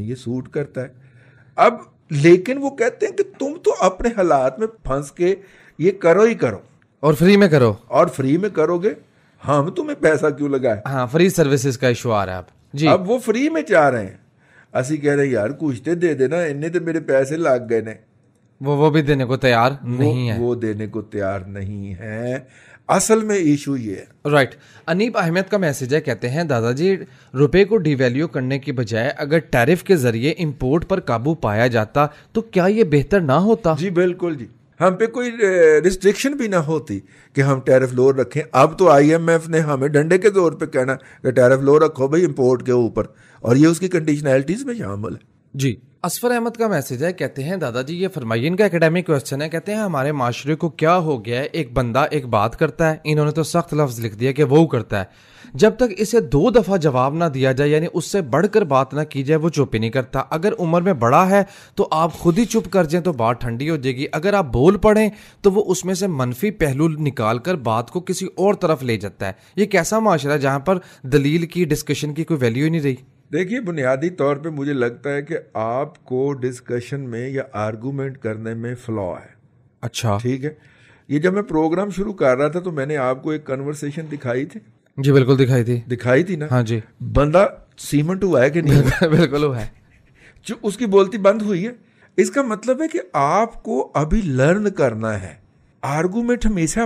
है। अब लेकिन वो कहते हैं कि तुम तो अपने हालात में फंस के ये करो ही करो, और फ्री में करो, और फ्री में करोगे, हम तुम्हें पैसा क्यों लगाए। हाँ, फ्री सर्विसेज का इशू आ रहा है अब जी। अब वो फ्री में चाह रहे हैं। असी कह रहे हैं यार कुछ तो दे देना, इन्हें तो मेरे पैसे लग गए ने। वो भी देने को तैयार नहीं है। वो देने को तैयार नहीं है। असल में इशू ये है। राइट। अनीब अहमद का मैसेज है, कहते हैं दादाजी रुपए को डिवैल्यू करने की बजाय अगर टैरिफ के जरिए इंपोर्ट पर काबू पाया जाता तो क्या ये बेहतर ना होता? जी बिल्कुल जी, हम पे कोई रिस्ट्रिक्शन भी ना होती कि हम टैरिफ लो रखें। अब तो IMF ने हमें डंडे के जोर पे कहना कि टैरिफ लो रखो भाई इंपोर्ट के ऊपर, और ये उसकी कंडीशनैलिटीज में शामिल है जी। असफर अहमद का मैसेज है, कहते हैं दादाजी ये फरमाइए, इनका एकेडमिक क्वेश्चन है। कहते हैं हमारे माशरे को क्या हो गया है, एक बंदा एक बात करता है, इन्होंने तो सख्त लफ्ज लिख दिया कि वो करता है, जब तक इसे 2 दफा जवाब ना दिया जाए यानी उससे बढ़कर बात ना की जाए वो चुप ही नहीं करता। अगर उम्र में बड़ा है तो आप खुद ही चुप कर जाएं तो बात ठंडी हो जाएगी। अगर आप बोल पड़ें तो वो उसमें से मनफी पहलू निकाल कर बात को किसी और तरफ ले जाता है। ये कैसा माशरा है जहां पर दलील की, डिस्कशन की कोई वैल्यू ही नहीं रही? देखिए, बुनियादी तौर पे मुझे लगता है कि आपको डिस्कशन में या आर्गूमेंट करने में फ्लॉ है। अच्छा, ठीक है। ये जब मैं प्रोग्राम शुरू कर रहा था तो मैंने आपको एक कन्वर्सेशन दिखाई थी। जी बिल्कुल दिखाई थी ना। हाँ जी। बंदा सीमेंट हुआ है कि नहीं? बिल्कुल हुआ है। जो उसकी बोलती बंद हुई है। इसका मतलब है कि आपको अभी लर्न करना है। आर्गूमेंट हमेशा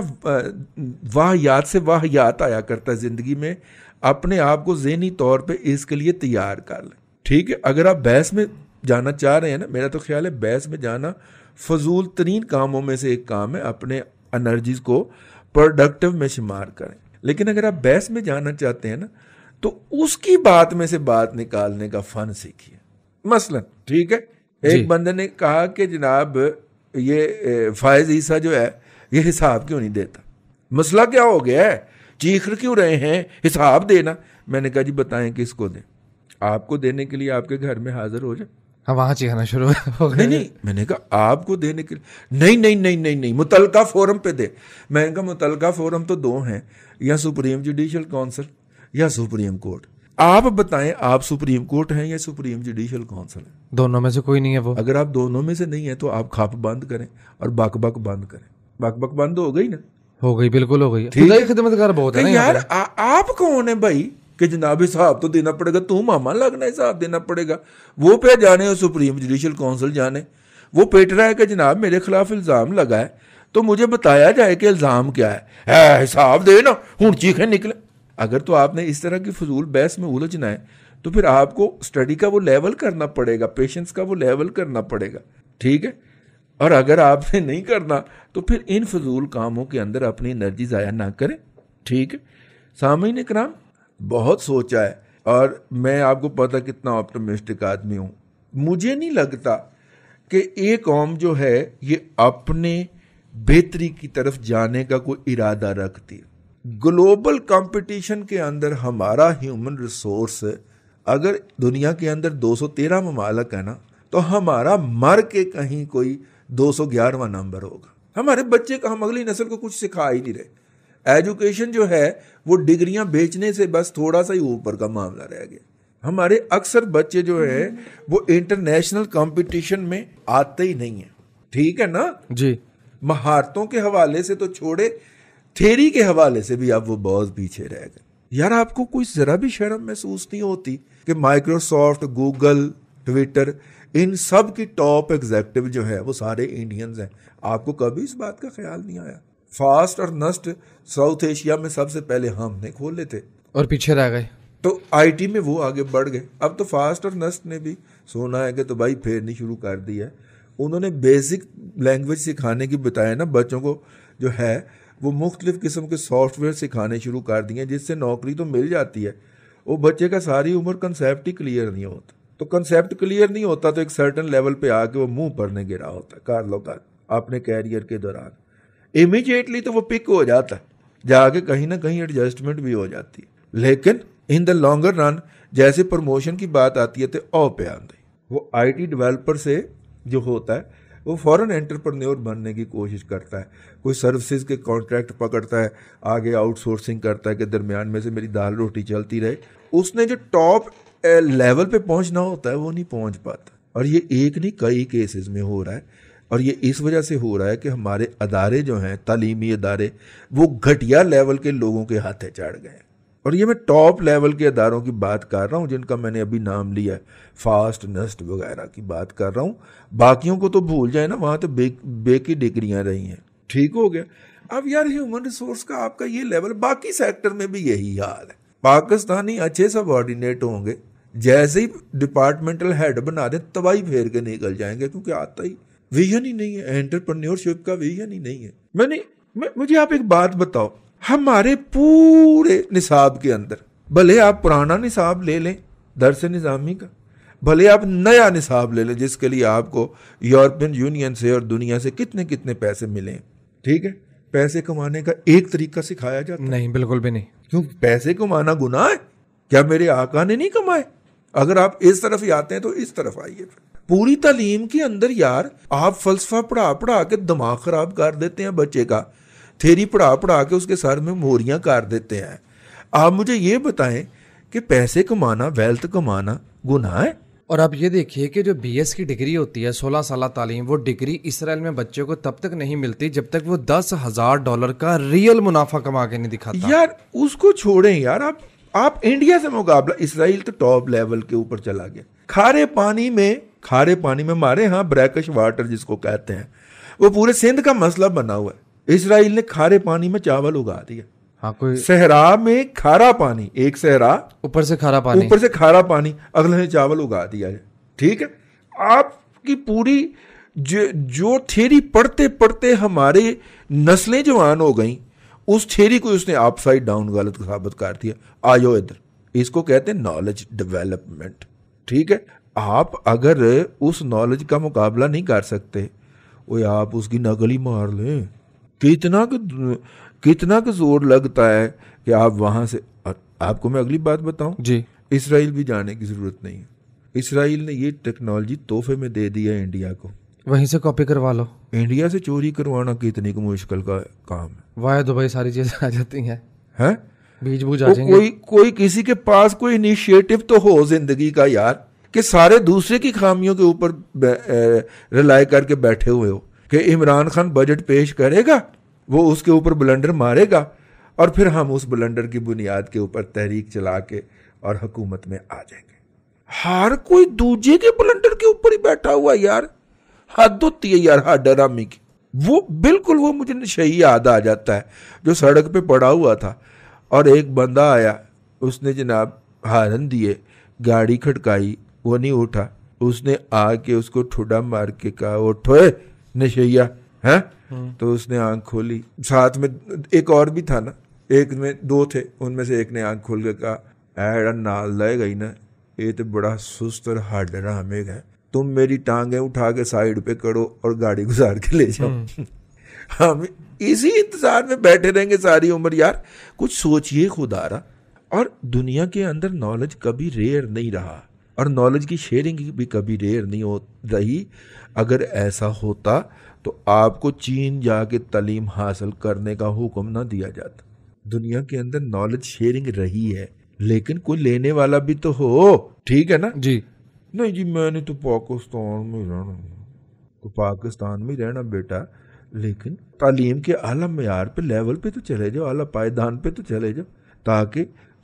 वाहियात से वाहियात आया करता है जिंदगी में। अपने आप को ज़हनी तौर पे इसके लिए तैयार कर लें। ठीक है, अगर आप बहस में जाना चाह रहे हैं ना, मेरा तो ख्याल है बहस में जाना फजूल तरीन कामों में से एक काम है। अपने एनर्जीज को प्रोडक्टिव में शुमार करें। लेकिन अगर आप बहस में जाना चाहते हैं ना तो उसकी बात में से बात निकालने का फन सीखिए। मसलन ठीक है, एक बंदे ने कहा कि जनाब ये फायज ईसा जो है ये हिसाब क्यों नहीं देता, मसला क्या हो गया है, चीख क्यों रहे हैं, हिसाब देना। मैंने कहा जी बताएं किसको दें, आपको देने के लिए आपके घर में हाजिर हो जाए। हम वहां चीखना शुरू हो गए। नहीं, मैंने कहा आपको देने के लिए नहीं, मुतलका फोरम पे दे। मैंने कहा मुतलका फोरम तो 2 हैं, या सुप्रीम जुडिशल काउंसिल या सुप्रीम कोर्ट। आप बताएं आप सुप्रीम कोर्ट हैं या सुप्रीम जुडिशल काउंसिल है? दोनों में से कोई नहीं है वो। अगर आप दोनों में से नहीं है तो आप खप बंद करें और बक बंद करें। बक बंद हो गई ना? हो गई, बिल्कुल हो गई। खिदमतगार बहुत है ना यार। आप कौन है भाई कि जनाब हिसाब तो देना पड़ेगा, तू मामा लगना हिसाब देना पड़ेगा। वो पे जाने और सुप्रीम जुडिशल काउंसिल जाने। वो पेट रहा है कि जनाब मेरे खिलाफ इल्जाम लगा है तो मुझे बताया जाए कि इल्जाम क्या है, हिसाब दे ना, हूं चीखें निकले। अगर तो आपने इस तरह की फजूल बहस में उलझना है तो फिर आपको स्टडी का वो लेवल करना पड़ेगा, पेशेंस का वो लेवल करना पड़ेगा। ठीक है, और अगर आपने नहीं करना तो फिर इन फजूल कामों के अंदर अपनी एनर्जी ज़ाया ना करें। ठीक है, सामीन इकराम, बहुत सोचा है और मैं आपको पता कितना ऑप्टिमिस्टिक आदमी हूँ। मुझे नहीं लगता कि एक कौम जो है ये अपने बेहतरी की तरफ जाने का कोई इरादा रखती है। ग्लोबल कंपटीशन के अंदर हमारा ह्यूमन रिसोर्स अगर दुनिया के अंदर 213 ममालक है ना तो हमारा मर के कहीं कोई 211वां नंबर होगा। हमारे बच्चे का हम अगली नस्ल को कुछ सिखा ही नहीं रहे। एजुकेशन जो है वो डिग्रियां बेचने से बस थोड़ा सा ही ऊपर का मामला रह गया। हमारे अक्सर बच्चे जो है वो इंटरनेशनल कंपटीशन में आते ही नहीं है। ठीक है ना जी, महारतों के हवाले से तो छोड़े, थ्योरी के हवाले से भी अब वो बहुत पीछे रह गए। यार आपको कोई जरा भी शर्म महसूस नहीं होती कि माइक्रोसॉफ्ट, गूगल, ट्विटर, इन सब की टॉप एग्जेक्टिव जो है वो सारे इंडियंस हैं? आपको कभी इस बात का ख्याल नहीं आया? फास्ट और नस्ट साउथ एशिया में सबसे पहले हमने खोले थे और पीछे रह गए, तो आईटी में वो आगे बढ़ गए। अब तो फास्ट और नस्ट ने भी सोना है कि तो भाई फेरनी शुरू कर दी है। उन्होंने बेसिक लैंग्वेज सिखाने की बताया ना बच्चों को, जो है वो मुख्तलिफ किस्म के सॉफ्टवेयर सिखाने शुरू कर दिए जिससे नौकरी तो मिल जाती है। वो बच्चे का सारी उम्र कंसेप्ट ही क्लियर नहीं होता, तो कंसेप्ट क्लियर नहीं होता तो एक सर्टन लेवल पे आके वो मुंह पर नहीं गिरा होता कर लो कर अपने कैरियर के दौरान। इमीडिएटली तो वो पिक हो जाता है, जाके कहीं ना कहीं एडजस्टमेंट भी हो जाती है, लेकिन इन द लॉन्गर रन जैसे प्रमोशन की बात आती है तो औ पे आंदी। वो आईटी डेवलपर से जो होता है वो फॉरेन एंटरप्रेन्योर बनने की कोशिश करता है, कोई सर्विसेज के कॉन्ट्रैक्ट पकड़ता है, आगे आउटसोर्सिंग करता है कि दरमियान में से मेरी दाल रोटी चलती रहे। उसने जो टॉप लेवल पे पहुंचना होता है वो नहीं पहुंच पाता, और ये एक नहीं कई केसेस में हो रहा है। और ये इस वजह से हो रहा है कि हमारे अदारे जो हैं, तालीमी अदारे, वो घटिया लेवल के लोगों के हाथे चढ़ गए। और ये मैं टॉप लेवल के अदारों की बात कर रहा हूँ जिनका मैंने अभी नाम लिया है, फास्ट, नस्ट वगैरह की बात कर रहा हूँ। बाकियों को तो भूल जाए ना, वहाँ तो बे की डिग्रियाँ रही हैं, ठीक हो गया। अब यार ह्यूमन रिसोर्स का आपका ये लेवल, बाकी सेक्टर में भी यही हाल है। पाकिस्तानी अच्छे सबऑर्डिनेट होंगे, जैसे ही डिपार्टमेंटल हेड बना दे तबाही फेर के निकल जाएंगे, क्योंकि आता ही विजन ही नहीं है, एंटरप्रेन्योरशिप का विजन ही नहीं है। मुझे आप एक बात बताओ, हमारे पूरे निसाब के अंदर, भले आप पुराना निसाब ले लें दर्स निज़ामी का, भले आप नया निसाब ले लें जिसके लिए आपको यूरोपियन यूनियन से और दुनिया से कितने कितने पैसे मिले, ठीक है, पैसे कमाने का एक तरीका सिखाया जाता है? नहीं, बिल्कुल भी नहीं। क्यों? पैसे कमाना गुनाह है क्या? मेरे आका ने नहीं कमाए? अगर आप इस तरफ ही आते हैं तो इस तरफ आइए। पूरी तालीम के अंदर यार आप फलसफा पढ़ा पढ़ा के दिमाग खराब कर देते हैं बच्चे का, थेरी पढ़ा पढ़ा के उसके सर में मोहरियां कर देते हैं। आप मुझे ये बताएं कि पैसे कमाना, वेल्थ कमाना गुनाह है? और आप ये देखिए कि जो बीएस की डिग्री होती है, 16 साल तालीम, वो डिग्री इसराइल में बच्चों को तब तक नहीं मिलती जब तक वो $10,000 का रियल मुनाफा कमा के नहीं दिखाता। यार उसको छोड़ें यार, आप इंडिया से मुकाबला, इसराइल तो टॉप लेवल के ऊपर चला गया। खारे पानी में हमारे यहाँ ब्रैकिश वाटर जिसको कहते हैं, वो पूरे सिंध का मसला बना हुआ है। इसराइल ने खारे पानी में चावल उगा दिया। हाँ, कोई सहरा में खारा पानी, एक सहरा ऊपर से खारा पानी, अगले ने चावल उगा दिया है, ठीक है। आपकी पूरी जो थ्योरी पढ़ते पढ़ते हमारे नस्लें जवान हो गई, उस थ्योरी को उसने अपसाइड डाउन गलत साबित कर दिया। आयो इधर, इसको कहते हैं नॉलेज डेवलपमेंट, ठीक है। आप अगर उस नॉलेज का मुकाबला नहीं कर सकते, वो आप उसकी नकल ही मार लें, कितना का जोर लगता है कि आप वहां से। आपको मैं अगली बात बताऊं जी, इसराइल भी जाने की जरूरत नहीं है। इसराइल ने ये टेक्नोलॉजी तोहफे में दे दी है इंडिया को, वहीं से कॉपी करवा लो। इंडिया से चोरी करवाना कितनी को मुश्किल का काम है। वाया दुबई सारी चीजें आ जाती हैं, बीज बूझ आ तो जाएंगे। कोई किसी के पास कोई इनिशिएटिव तो हो जिंदगी का यार, कि सारे दूसरे की खामियों के ऊपर रिलाई करके बैठे हुए हो कि इमरान खान बजट पेश करेगा, वो उसके ऊपर ब्लंडर मारेगा और फिर हम उस ब्लंडर की बुनियाद के ऊपर तहरीक चला के और हुकूमत में आ जाएंगे। हर कोई दूजे के ब्लंडर के ऊपर ही बैठा हुआ यार, हद होती है यार हर डरामी की। वो बिल्कुल वो मुझे नशई याद आ जाता है जो सड़क पे पड़ा हुआ था और एक बंदा आया, उसने जनाब हारन दिए, गाड़ी खटकाई, वो नहीं उठा, उसने आके उसको ठुडा मार के कहा उठोए नशैया है। तो उसने आंख खोली, साथ में एक और भी था ना, एक में दो थे, उनमें से एक ने आंख खोल के कहा एड़ा नाल लाएगा ही ना, ये तो बड़ा सुस्त और हार्डर हमें है, तुम मेरी टांगे उठा के साइड पे करो और गाड़ी गुजार के ले जाओ। हम इसी इंतजार में बैठे रहेंगे सारी उम्र यार। कुछ सोचिए खुदारा। और दुनिया के अंदर नॉलेज कभी रेयर नहीं रहा और नॉलेज की शेयरिंग भी कभी रेयर नहीं हो रही। अगर ऐसा होता तो आपको चीन जाके तालीम हासिल करने का हुक्म ना दिया जाता। दुनिया के अंदर नॉलेज शेयरिंग रही है, लेकिन कोई लेने वाला भी तो हो, ठीक है ना जी। नहीं जी मैंने तो पाकिस्तान में रहना, तो पाकिस्तान में रहना बेटा, लेकिन तालीम के आला मयार पे, लेवल पे तो चले जाओ, आला पायदान पे तो चले जाओ, ताकि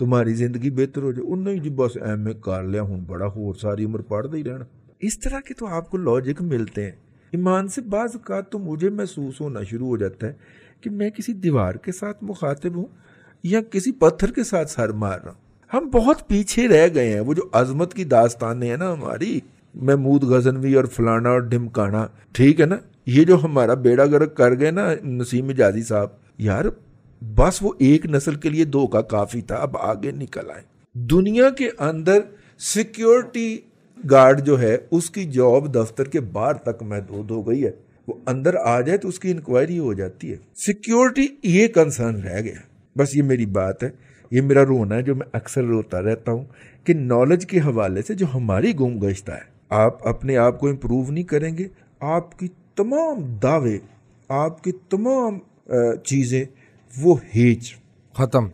तुम्हारी जिंदगी बेहतर हो जाए। उन नहीं जी बस MA कर लिया हूँ बड़ा होर सारी उम्र पढ़ते ही रहना। इस तरह के तो आपको लॉजिक मिलते हैं। ईमान से बाज़ औक़ात तो मुझे महसूस होना शुरू हो जाता है कि मैं किसी दीवार के साथ मुखातिब हूँ या किसी पत्थर के साथ सर मार रहा हूँ। हम बहुत पीछे रह गए हैं। वो जो अजमत की दास्तानें हैं ना हमारी, महमूद गजनवी और फलाना और ढिमकाना, ठीक है ना, ये जो हमारा बेड़ा गर्क कर गए ना नसीम इजाजी साहब, यार बस वो एक नस्ल के लिए 2 का काफ़ी था, अब आगे निकल आए। दुनिया के अंदर सिक्योरिटी गार्ड जो है उसकी जॉब दफ्तर के बाहर तक महदूद हो गई है। वो अंदर आ जाए तो उसकी इंक्वायरी हो जाती है। सिक्योरिटी ये कंसर्न रह गया। बस ये मेरी बात है, ये मेरा रोना है जो मैं अक्सर रोता रहता हूँ कि नॉलेज के हवाले से जो हमारी गुमगश्ता है, आप अपने आप को इम्प्रूव नहीं करेंगे, आपकी तमाम दावे, आपकी तमाम चीज़ें वो हेज खत्म,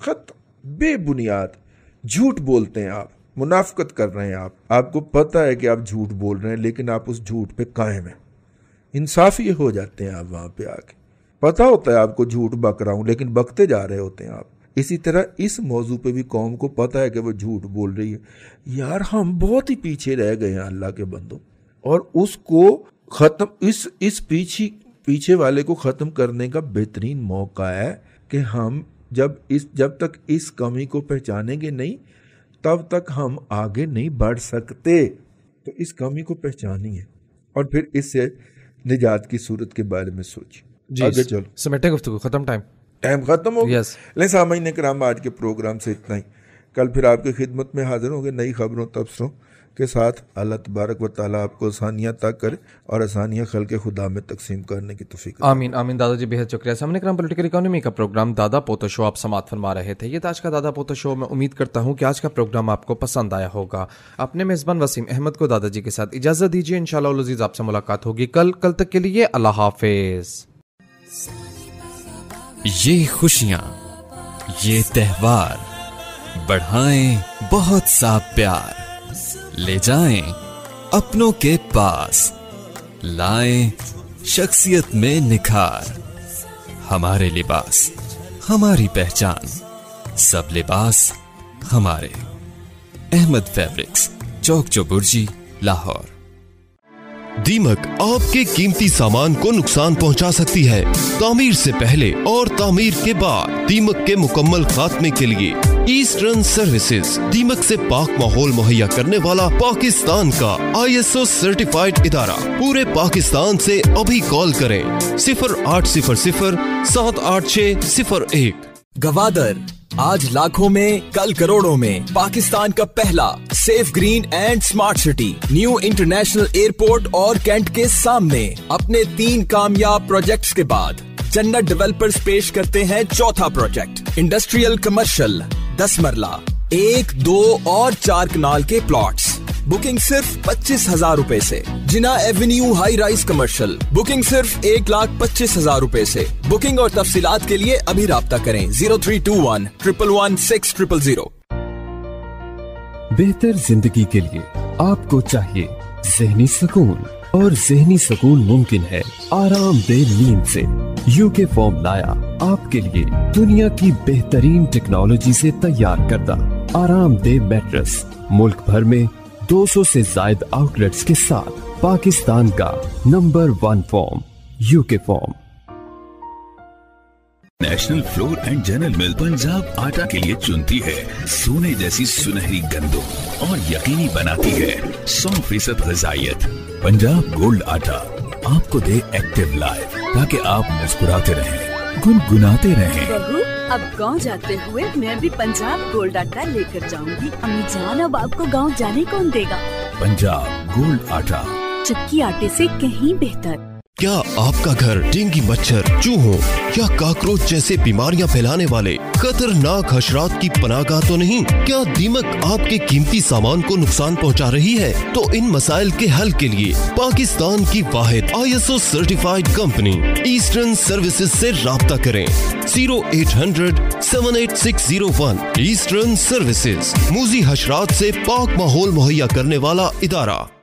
बेबुनियाद झूठ बोलते हैं आप, मुनाफकत कर रहे हैं आप, आपको पता है कि आप झूठ बोल रहे हैं लेकिन आप उस झूठ पे कायम हैं। इंसाफी हो जाते हैं आप वहाँ पे आके। पता होता है आपको झूठ बक रहा हूँ लेकिन बकते जा रहे होते हैं आप। इसी तरह इस मौजू पे भी कौम को पता है कि वो झूठ बोल रही है। यार हम बहुत ही पीछे रह गए हैं अल्लाह के बंदों, और उसको ख़त्म इस पीछे वाले को ख़त्म करने का बेहतरीन मौका है कि हम जब तक इस कमी को पहचानेंगे नहीं तब तक हम आगे नहीं बढ़ सकते। तो इस कमी को पहचानिए और फिर इससे निजात की सूरत के बारे में सोचिए। आगे चलो, समेटे गुफ्तगू, खत्म, टाइम खत्म हो गया। Yes. लेकिन सामाईन किराम, आज के प्रोग्राम से इतना ही। कल फिर आपकी खिदमत में हाजिर होंगे नई खबरों तबसरों के साथ। अल्लाह तबारक व तआला आपको आसानियाँ तक करे और आसानियाँ खल्क़े खुदा में तकसीम करने की तौफीक। आमीन आमीन। दादाजी बेहद शुक्रिया। सामने कराम पॉलिटिकल इकोनॉमी का प्रोग्राम दादा पोता शो आप समात फरमा रहे थे। ये था आज का दादा पोता शो। मैं उम्मीद करता हूँ कि आज का प्रोग्राम आपको पसंद आया होगा। अपने मेज़बान वसीम अहमद को दादाजी के साथ इजाज़त दीजिए। इंशाअल्लाह अज़ीज़ आपसे मुलाकात होगी कल तक के लिए अल्लाह हाफिज़। ये खुशियाँ, ये त्यौहार बढ़ाएं बहुत सा प्यार, ले जाएं अपनों के पास, लाएं शख्सियत में निखार। हमारे लिबास हमारी पहचान, सब लिबास हमारे। अहमद फैब्रिक्स, चौक चौबुर्जी, लाहौर। दीमक आपके कीमती सामान को नुकसान पहुंचा सकती है। तामीर से पहले और तामीर के बाद दीमक के मुकम्मल खात्मे के लिए ईस्टर्न सर्विसेज, दीमक से पाक माहौल मुहैया करने वाला पाकिस्तान का ISO सर्टिफाइड इदारा। पूरे पाकिस्तान से अभी कॉल करें 0800 78601। गवादर, आज लाखों में कल करोड़ों में पाकिस्तान का पहला safe green and smart city new international airport और कैंट के सामने अपने 3 कामयाब प्रोजेक्ट्स के बाद जन्नत डेवलपर्स पेश करते हैं चौथा प्रोजेक्ट, इंडस्ट्रियल कमर्शियल 10 मरला 1, 2 और 4 कनाल के प्लॉट्स। बुकिंग सिर्फ 25,000 रुपए से। Jinnah avenue high rise commercial, booking सिर्फ 1,25,000 रुपए से। बुकिंग और तफसीलात के लिए अभी राब्ता करें 0321 111 6000। बेहतर जिंदगी के लिए आपको चाहिए ज़हनी सुकून, और ज़हनी सुकून मुमकिन है आरामदेह नींद से। यूके फॉर्म लाया आपके लिए दुनिया की बेहतरीन टेक्नोलॉजी से तैयार करदा आरामदेह मैट्रेस। मुल्क भर में 200 से ज्यादा आउटलेट्स के साथ पाकिस्तान का number 1 form, UK form. National flour and general mill Punjab आटा के लिए चुनती है सोने जैसी सुनहरी गंदों और यकीनी बनाती है 100% ग़िज़ाइयत। पंजाब गोल्ड आटा आपको दे एक्टिव लाइफ ताकि आप मुस्कुराते रहें, गुनगुनाते रहें। बहू, अब गांव जाते हुए मैं भी पंजाब गोल्ड आटा लेकर जाऊंगी। अम्मी जान, अब आपको गांव जाने कौन देगा? पंजाब गोल्ड आटा, चक्की आटे से कहीं बेहतर। क्या आपका घर डेंगू मच्छर, चूहों या काकरोच जैसे बीमारियां फैलाने वाले खतरनाक हशरात की पनाहगाह तो नहीं? क्या दीमक आपके कीमती सामान को नुकसान पहुंचा रही है? तो इन मसाइल के हल के लिए पाकिस्तान की वाहिद ISO certified company eastern services से राब्ता करें 0800 78601। ईस्टर्न सर्विसेज, मूजी हशरात से पाक माहौल मुहैया करने वाला इदारा।